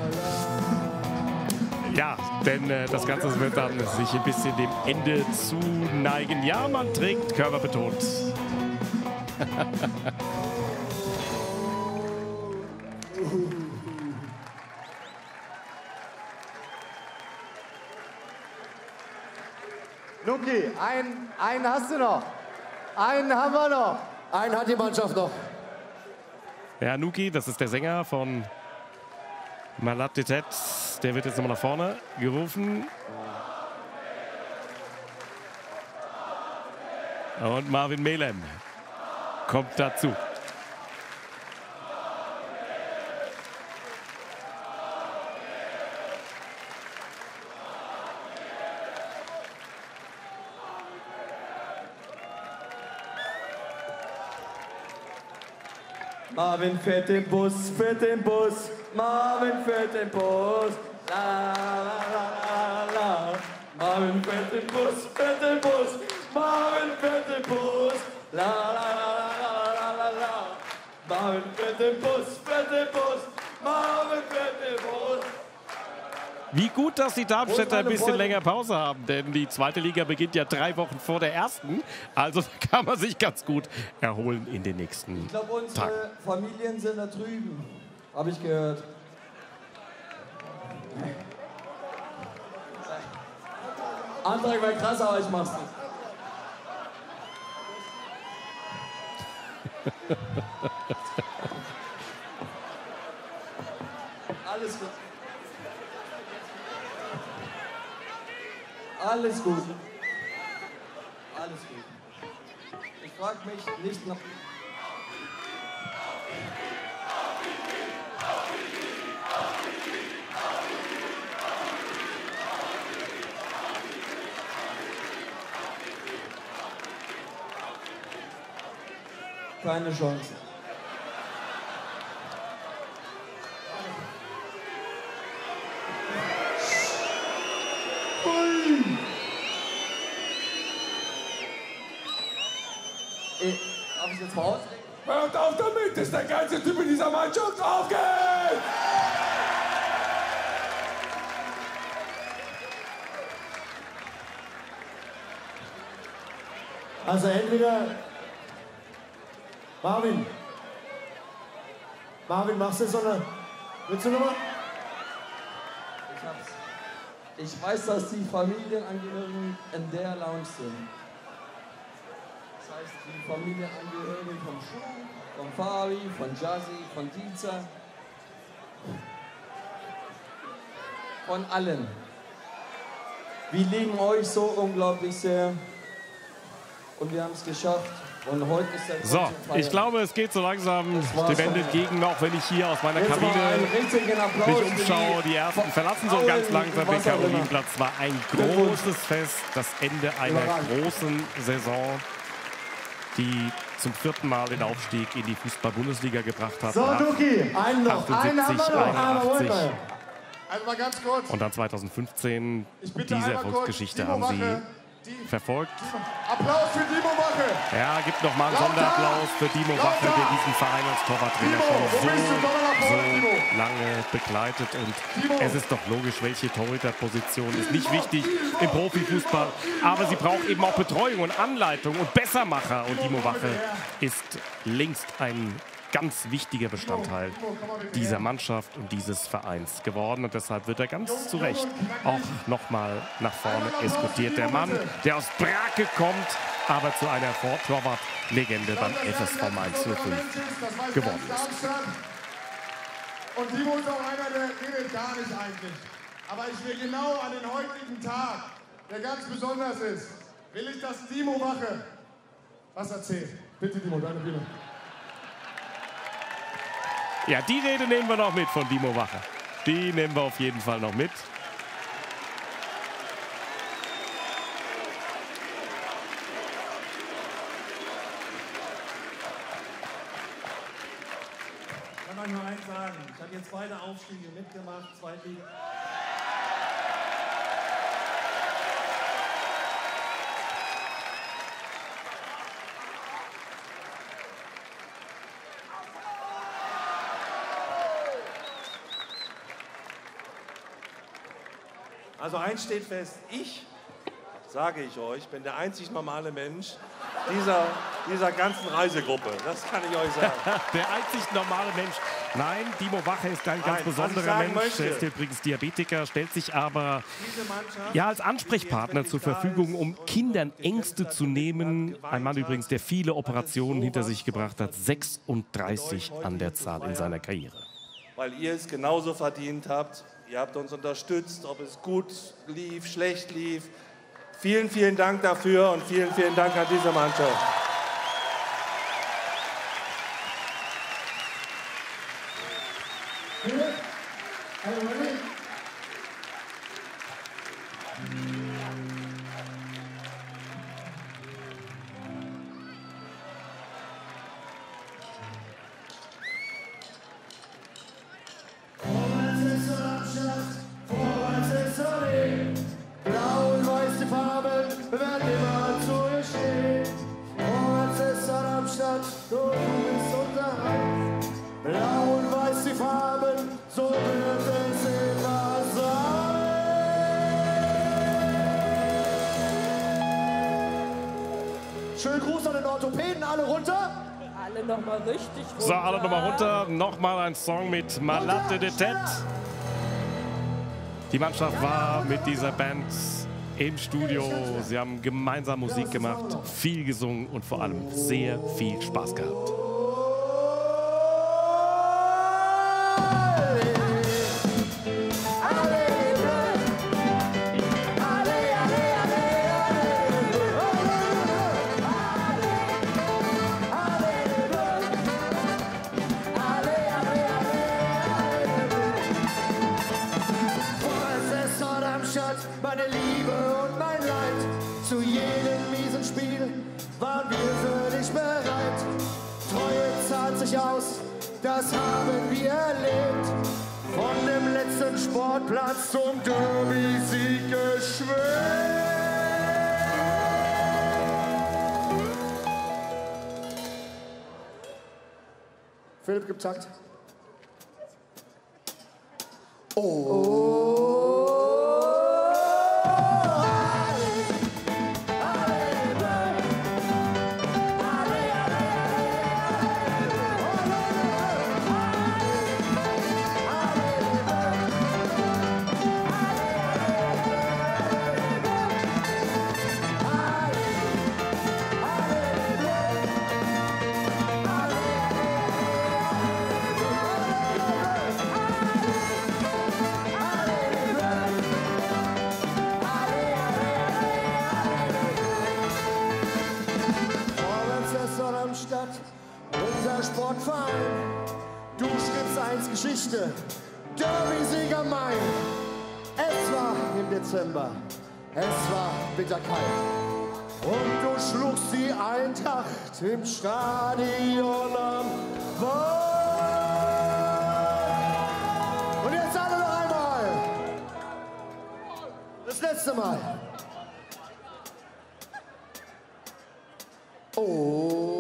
Ja, denn äh, das Ganze wird dann sich ein bisschen dem Ende zuneigen. Ja, man trägt körperbetont. Nuki, einen, einen hast du noch. Einen haben wir noch. Einen hat die Mannschaft noch. Ja, Nuki, das ist der Sänger von Malat Tetet. Der wird jetzt nochmal nach vorne gerufen. Und Marvin Melem kommt dazu. Marvin fährt den Bus, fährt den Bus, Marvin fährt den Bus, la la la la la. Marvin fährt den Bus, fährt den Bus, Marvin fährt den Bus, la la la la la la la. Marvin fährt den Bus, fährt den Bus, Marvin fährt den Bus. Wie gut, dass die Darmstädter ein bisschen länger Pause haben, denn die zweite Liga beginnt ja drei Wochen vor der ersten. Also kann man sich ganz gut erholen in den nächsten Ich glaube, unsere Tagen. Familien sind da drüben, habe ich gehört. Antrag war krass, aber ich mach's nicht. Alles gut. Alles gut. Alles gut. Ich frage mich nicht nach... Keine Chance. Darf ich jetzt mal aus? Hört auf damit, dass der ganze Typ in dieser Mannschaft aufgeht! Also entweder Marvin. Marvin, machst du es oder willst du nochmal? Ich hab's. Ich weiß, dass die Familienangehörigen in der Lounge sind. Das heißt, die Familienangehörigen von Schuh, von Fabi, von Jazzy, von Dienzer. Von allen. Wir lieben euch so unglaublich sehr. Und wir haben es geschafft. Und heute ist der So, ich glaube, es geht so langsam dem Ende entgegen, auch wenn ich hier aus meiner Kabine mich umschaue. Die ersten verlassen so ganz langsam den Karolinenplatz. War ein großes Fest, das Ende einer großen Saison. die zum vierten Mal den Aufstieg in die Fußball-Bundesliga gebracht hat. So, Duki, einen noch, einen haben wir noch. einundachtzig. Also mal ganz kurz. Und dann zweitausendfünfzehn, bitte diese einmal Erfolgsgeschichte kurz, haben Timo sie verfolgt. Applaus für Timo Wache. Ja, gibt noch mal einen Sonderapplaus für Timo Wache, der diesen Verein als Torwarttrainer Timo, wo schon bist du? Komm mal nach so, vorne, Timo. so lange begleitet. Und Timo. es ist doch logisch, welche Torhüterposition ist nicht wichtig im Profifußball. Aber sie braucht eben auch Betreuung und Anleitung und Bessermacher. Und Timo Wache ist längst ein ganz wichtiger Bestandteil dieser Mannschaft und dieses Vereins geworden. Und deshalb wird er ganz zu Recht auch noch mal nach vorne eskortiert. Der Mann, der aus Brake kommt, aber zu einer Torwartlegende beim F S V Mainz null fünf geworden ist. Und Timo ist auch einer, der redet gar nicht eigentlich. Aber ich will genau an den heutigen Tag, der ganz besonders ist, will ich, dass Timo Wache was erzählt. Bitte, Timo, deine Bühne. Ja, die Rede nehmen wir noch mit von Timo Wache. Die nehmen wir auf jeden Fall noch mit. Ich kann euch nur eins sagen. Ich habe jetzt beide Aufstiege mitgemacht, Zweitliga. Also eins steht fest, ich, sage ich euch, bin der einzig normale Mensch dieser, dieser ganzen Reisegruppe. Das kann ich euch sagen. Der einzig normale Mensch. Nein, Timo Wache ist ein ganz Nein, besonderer Mensch. möchte, Er ist übrigens Diabetiker, stellt sich aber ja, als Ansprechpartner zur Verfügung, um Kindern Ängste zu nehmen. Ein Mann übrigens, der viele Operationen hinter sich gebracht hat, sechsunddreißig an der Zahl in seiner Karriere. Weil ihr es genauso verdient habt. Ihr habt uns unterstützt, ob es gut lief, schlecht lief. Vielen, vielen Dank dafür und vielen, vielen Dank an diese Mannschaft. Schönen Gruß an den Orthopäden, alle runter. Alle nochmal richtig runter. So, alle nochmal runter. Nochmal ein Song mit Malade de Tête. Die Mannschaft war mit dieser Band im Studio. Sie haben gemeinsam Musik gemacht, viel gesungen und vor allem sehr viel Spaß gehabt. Meine Liebe und mein Leid, zu jedem miesen Spiel waren wir für dich bereit. Treue zahlt sich aus, das haben wir erlebt. Von dem letzten Sportplatz zum Derby-Sieg geschwebt. Philipp gibt Takt. Oh. Unser Sportverein, du schriebst einst Geschichte, Derby-Sieger Main. Es war im Dezember, es war bitterkalt. Und du schluchst die Eintracht im Stadion am Wald. Und jetzt alle noch einmal. Das letzte Mal. Oh.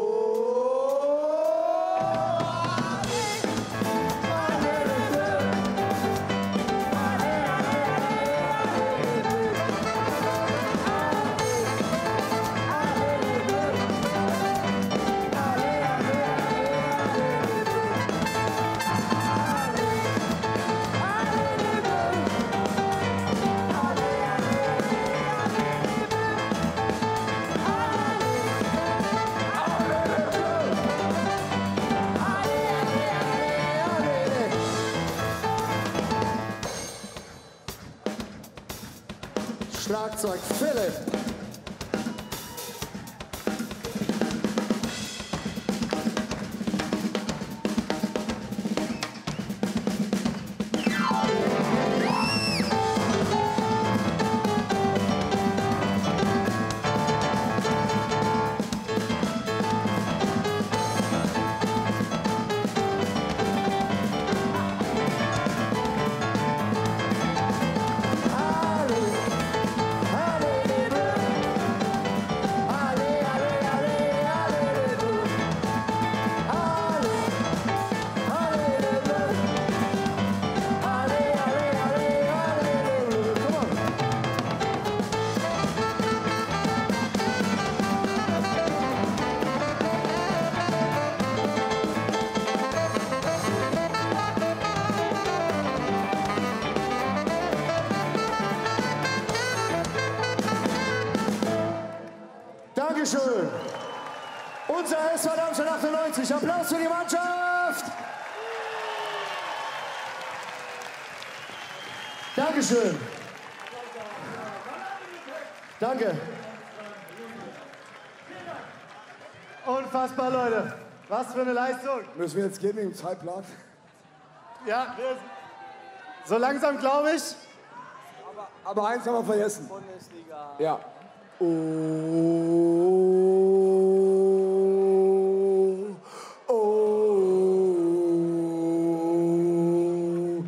Schlagzeug Philipp. Dankeschön. Unser S V Darmstadt achtundneunzig. Applaus für die Mannschaft. Dankeschön. Danke. Unfassbar, Leute. Was für eine Leistung. Müssen wir jetzt gehen wegen dem Zeitplan? Ja, so langsam glaube ich. Aber, aber eins haben wir vergessen. Bundesliga. Ja. Oh, oh,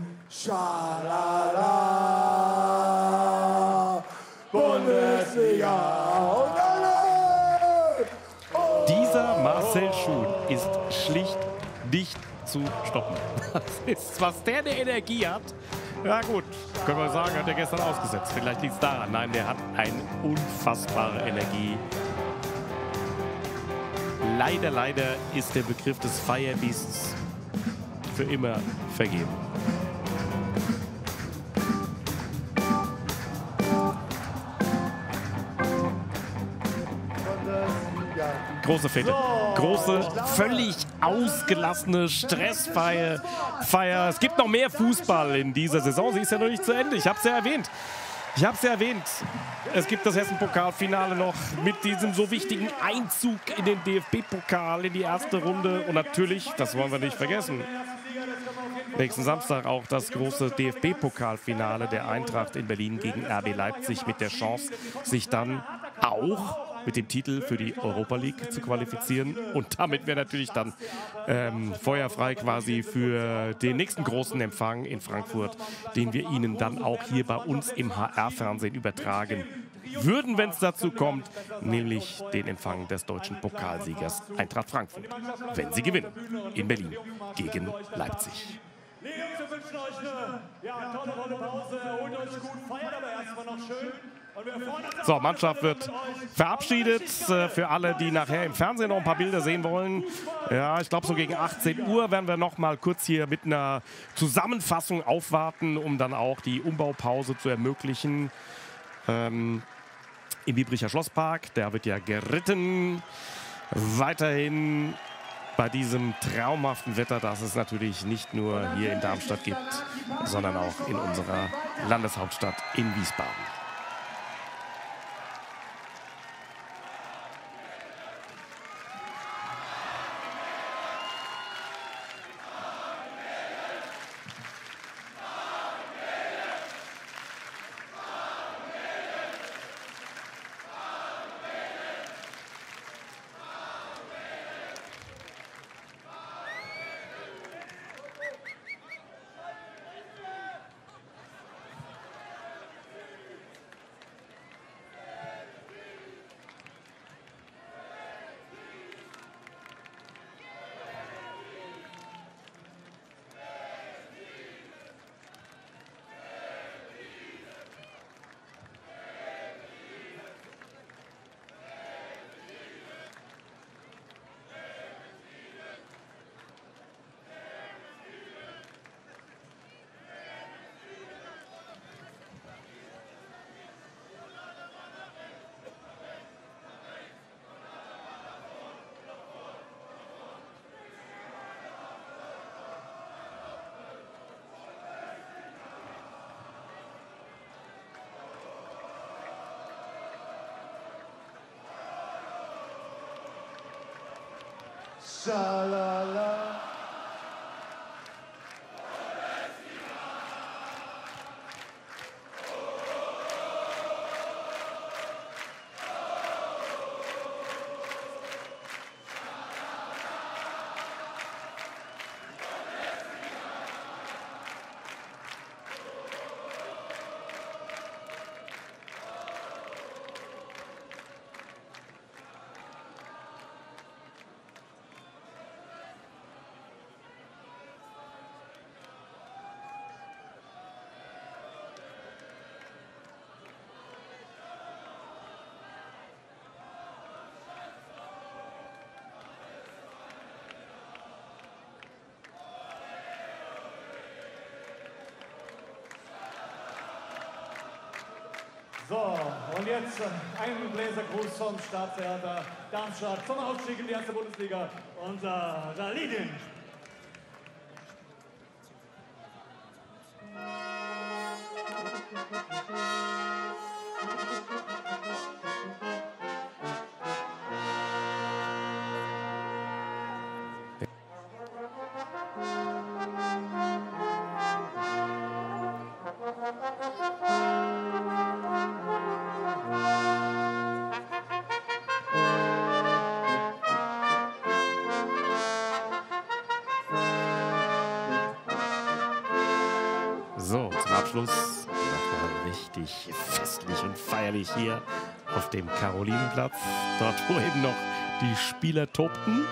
schalala, Bundesliga. Und alle! Oh. Dieser Marcel Schuhn ist schlicht nicht zu stoppen. Das ist, was der eine Energie hat. Ja gut, können wir sagen, hat er gestern ausgesetzt. Vielleicht liegt es daran. Nein, der hat eine unfassbare Energie. Leider, leider ist der Begriff des Firebeasts für immer vergeben. Große Fete. Große, völlig ausgelassene Stressfeier. Feier. Es gibt noch mehr Fußball in dieser Saison. Sie ist ja noch nicht zu Ende. Ich habe es ja erwähnt. Ich habe es ja erwähnt. Es gibt das Hessen-Pokalfinale noch mit diesem so wichtigen Einzug in den D F B-Pokal, in die erste Runde. Und natürlich, das wollen wir nicht vergessen, nächsten Samstag auch das große D F B-Pokalfinale der Eintracht in Berlin gegen R B Leipzig mit der Chance, sich dann auch mit dem Titel für die Europa League zu qualifizieren. Und damit wäre natürlich dann ähm, feuerfrei quasi für den nächsten großen Empfang in Frankfurt, den wir Ihnen dann auch hier bei uns im H R-Fernsehen übertragen würden, wenn es dazu kommt, nämlich den Empfang des deutschen Pokalsiegers Eintracht Frankfurt, wenn sie gewinnen in Berlin gegen Leipzig. Nee, Jungs, wir wünschen euch eine ja, tolle Runde Pause. Holt euch gut, feiert aber erstmal noch schön. Und wir freuen uns. So, Mannschaft wird verabschiedet. Äh, für alle, die nachher im Fernsehen noch ein paar Bilder sehen wollen. Ja, ich glaube, so gegen achtzehn Uhr werden wir noch mal kurz hier mit einer Zusammenfassung aufwarten, um dann auch die Umbaupause zu ermöglichen. Ähm, Im Biebricher Schlosspark, da wird ja geritten. Weiterhin bei diesem traumhaften Wetter, das es natürlich nicht nur hier in Darmstadt gibt, sondern auch in unserer Landeshauptstadt in Wiesbaden. Schalala. So, und jetzt ein Bläsergruß vom Staatstheater Darmstadt zum Aufstieg in die erste Bundesliga. Unser Lilien. So, zum Abschluss nochmal richtig festlich und feierlich hier auf dem Karolinenplatz. Dort, wo eben noch die Spieler tobten.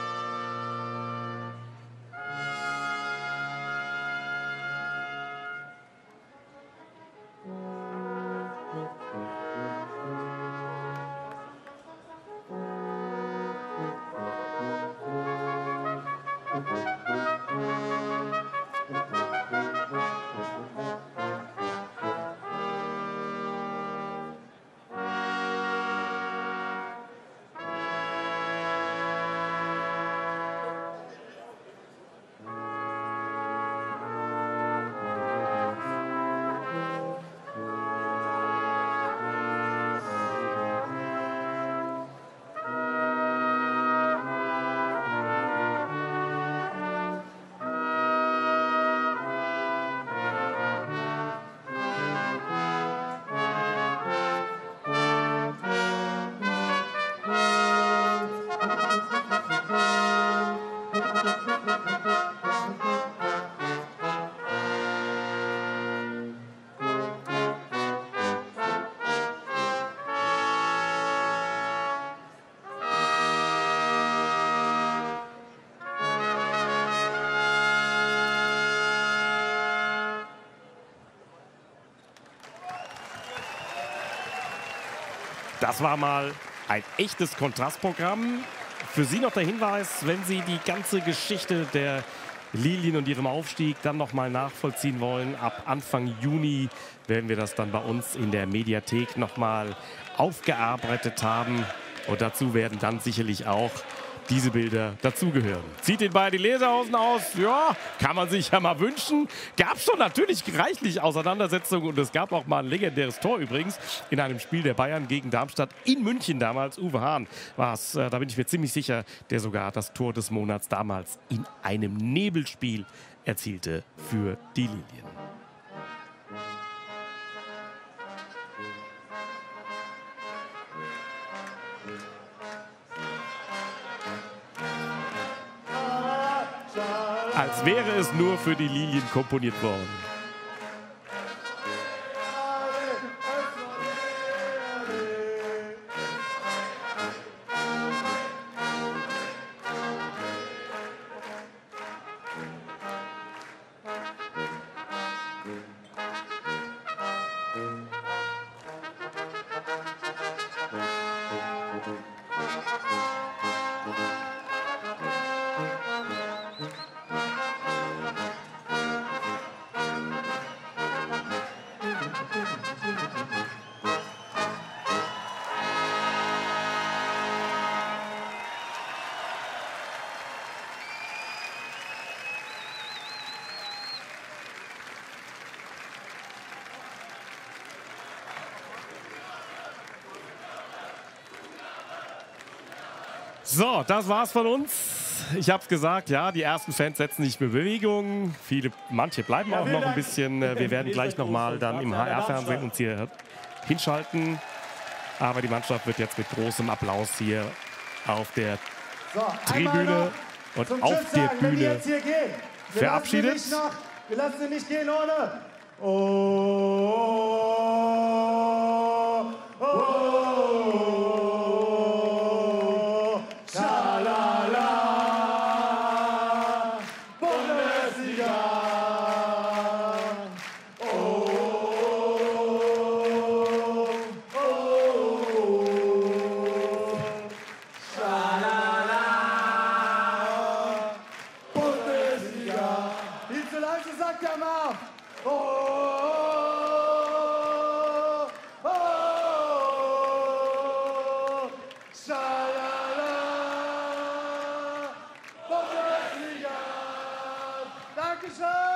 Das war mal ein echtes Kontrastprogramm. Für Sie noch der Hinweis, wenn Sie die ganze Geschichte der Lilien und ihrem Aufstieg dann noch mal nachvollziehen wollen, ab Anfang Juni werden wir das dann bei uns in der Mediathek noch mal aufgearbeitet haben. Und dazu werden dann sicherlich auch diese Bilder dazugehören. Zieht den Ball die Lederhosen aus? Ja, kann man sich ja mal wünschen. Gab schon natürlich reichlich Auseinandersetzungen und es gab auch mal ein legendäres Tor übrigens in einem Spiel der Bayern gegen Darmstadt in München damals. Uwe Hahn war es, äh, da bin ich mir ziemlich sicher, der sogar das Tor des Monats damals in einem Nebelspiel erzielte für die Lilien. Als wäre es nur für die Lilien komponiert worden. So, das war's von uns. Ich habe es gesagt, ja, die ersten Fans setzen sich in Bewegung. Viele, manche bleiben auch noch ein bisschen. Wir werden gleich nochmal dann im H R-Fernsehen uns hier hinschalten. Aber die Mannschaft wird jetzt mit großem Applaus hier auf der So, Tribüne und zum auf Tschüss der sagen, wenn die Bühne jetzt hier gehen. Wir verabschiedet. lassen sie nicht noch, wir lassen sie nicht gehen ohne. Oh, oh, oh, schalala, Bundesliga. Oh, oh, oh, schalala, Bundesliga. Viel zu leise, sagt der Marv. Oh, oh, oh, schalala, Bundesliga. Dankeschön.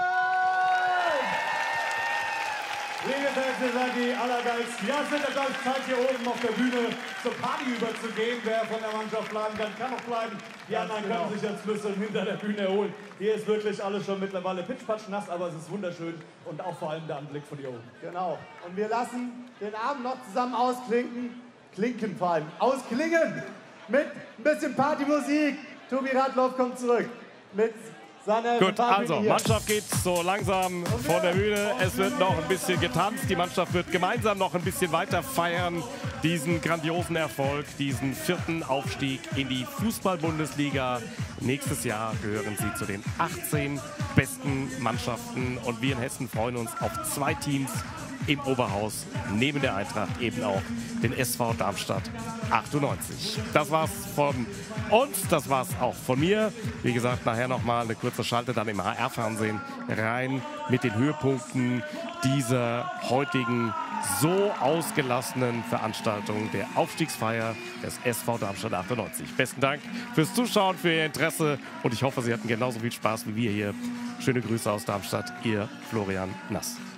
Liebe Fans, ihr seid die Allergeilsten. Ja, es wird natürlich Zeit, hier oben auf der Bühne zur Party überzugehen. Wer von der Mannschaft bleiben kann, kann noch bleiben. Die anderen genau. können sich jetzt Lüsse hinter der Bühne erholen. Hier ist wirklich alles schon mittlerweile pitschpatsch nass, aber es ist wunderschön und auch vor allem der Anblick von hier oben. Genau. Und wir lassen den Abend noch zusammen ausklinken. Klinken vor allem. Ausklingen. Mit ein bisschen Partymusik. Tobi Radloff kommt zurück. Mit seiner Gut, Party also hier. Mannschaft geht so langsam von der Bühne. Es wird noch ein bisschen getanzt. Die Mannschaft wird gemeinsam noch ein bisschen weiter feiern. Diesen grandiosen Erfolg, diesen vierten Aufstieg in die Fußball-Bundesliga. Nächstes Jahr gehören sie zu den achtzehn besten Mannschaften. Und wir in Hessen freuen uns auf zwei Teams im Oberhaus, neben der Eintracht eben auch den S V Darmstadt achtundneunzig. Das war's von uns, das war's auch von mir. Wie gesagt, nachher nochmal eine kurze Schalte dann im H R-Fernsehen rein mit den Höhepunkten dieser heutigen so ausgelassenen Veranstaltung der Aufstiegsfeier des S V Darmstadt achtundneunzig. Besten Dank fürs Zuschauen, für Ihr Interesse und ich hoffe, Sie hatten genauso viel Spaß wie wir hier. Schöne Grüße aus Darmstadt, Ihr Florian Nass.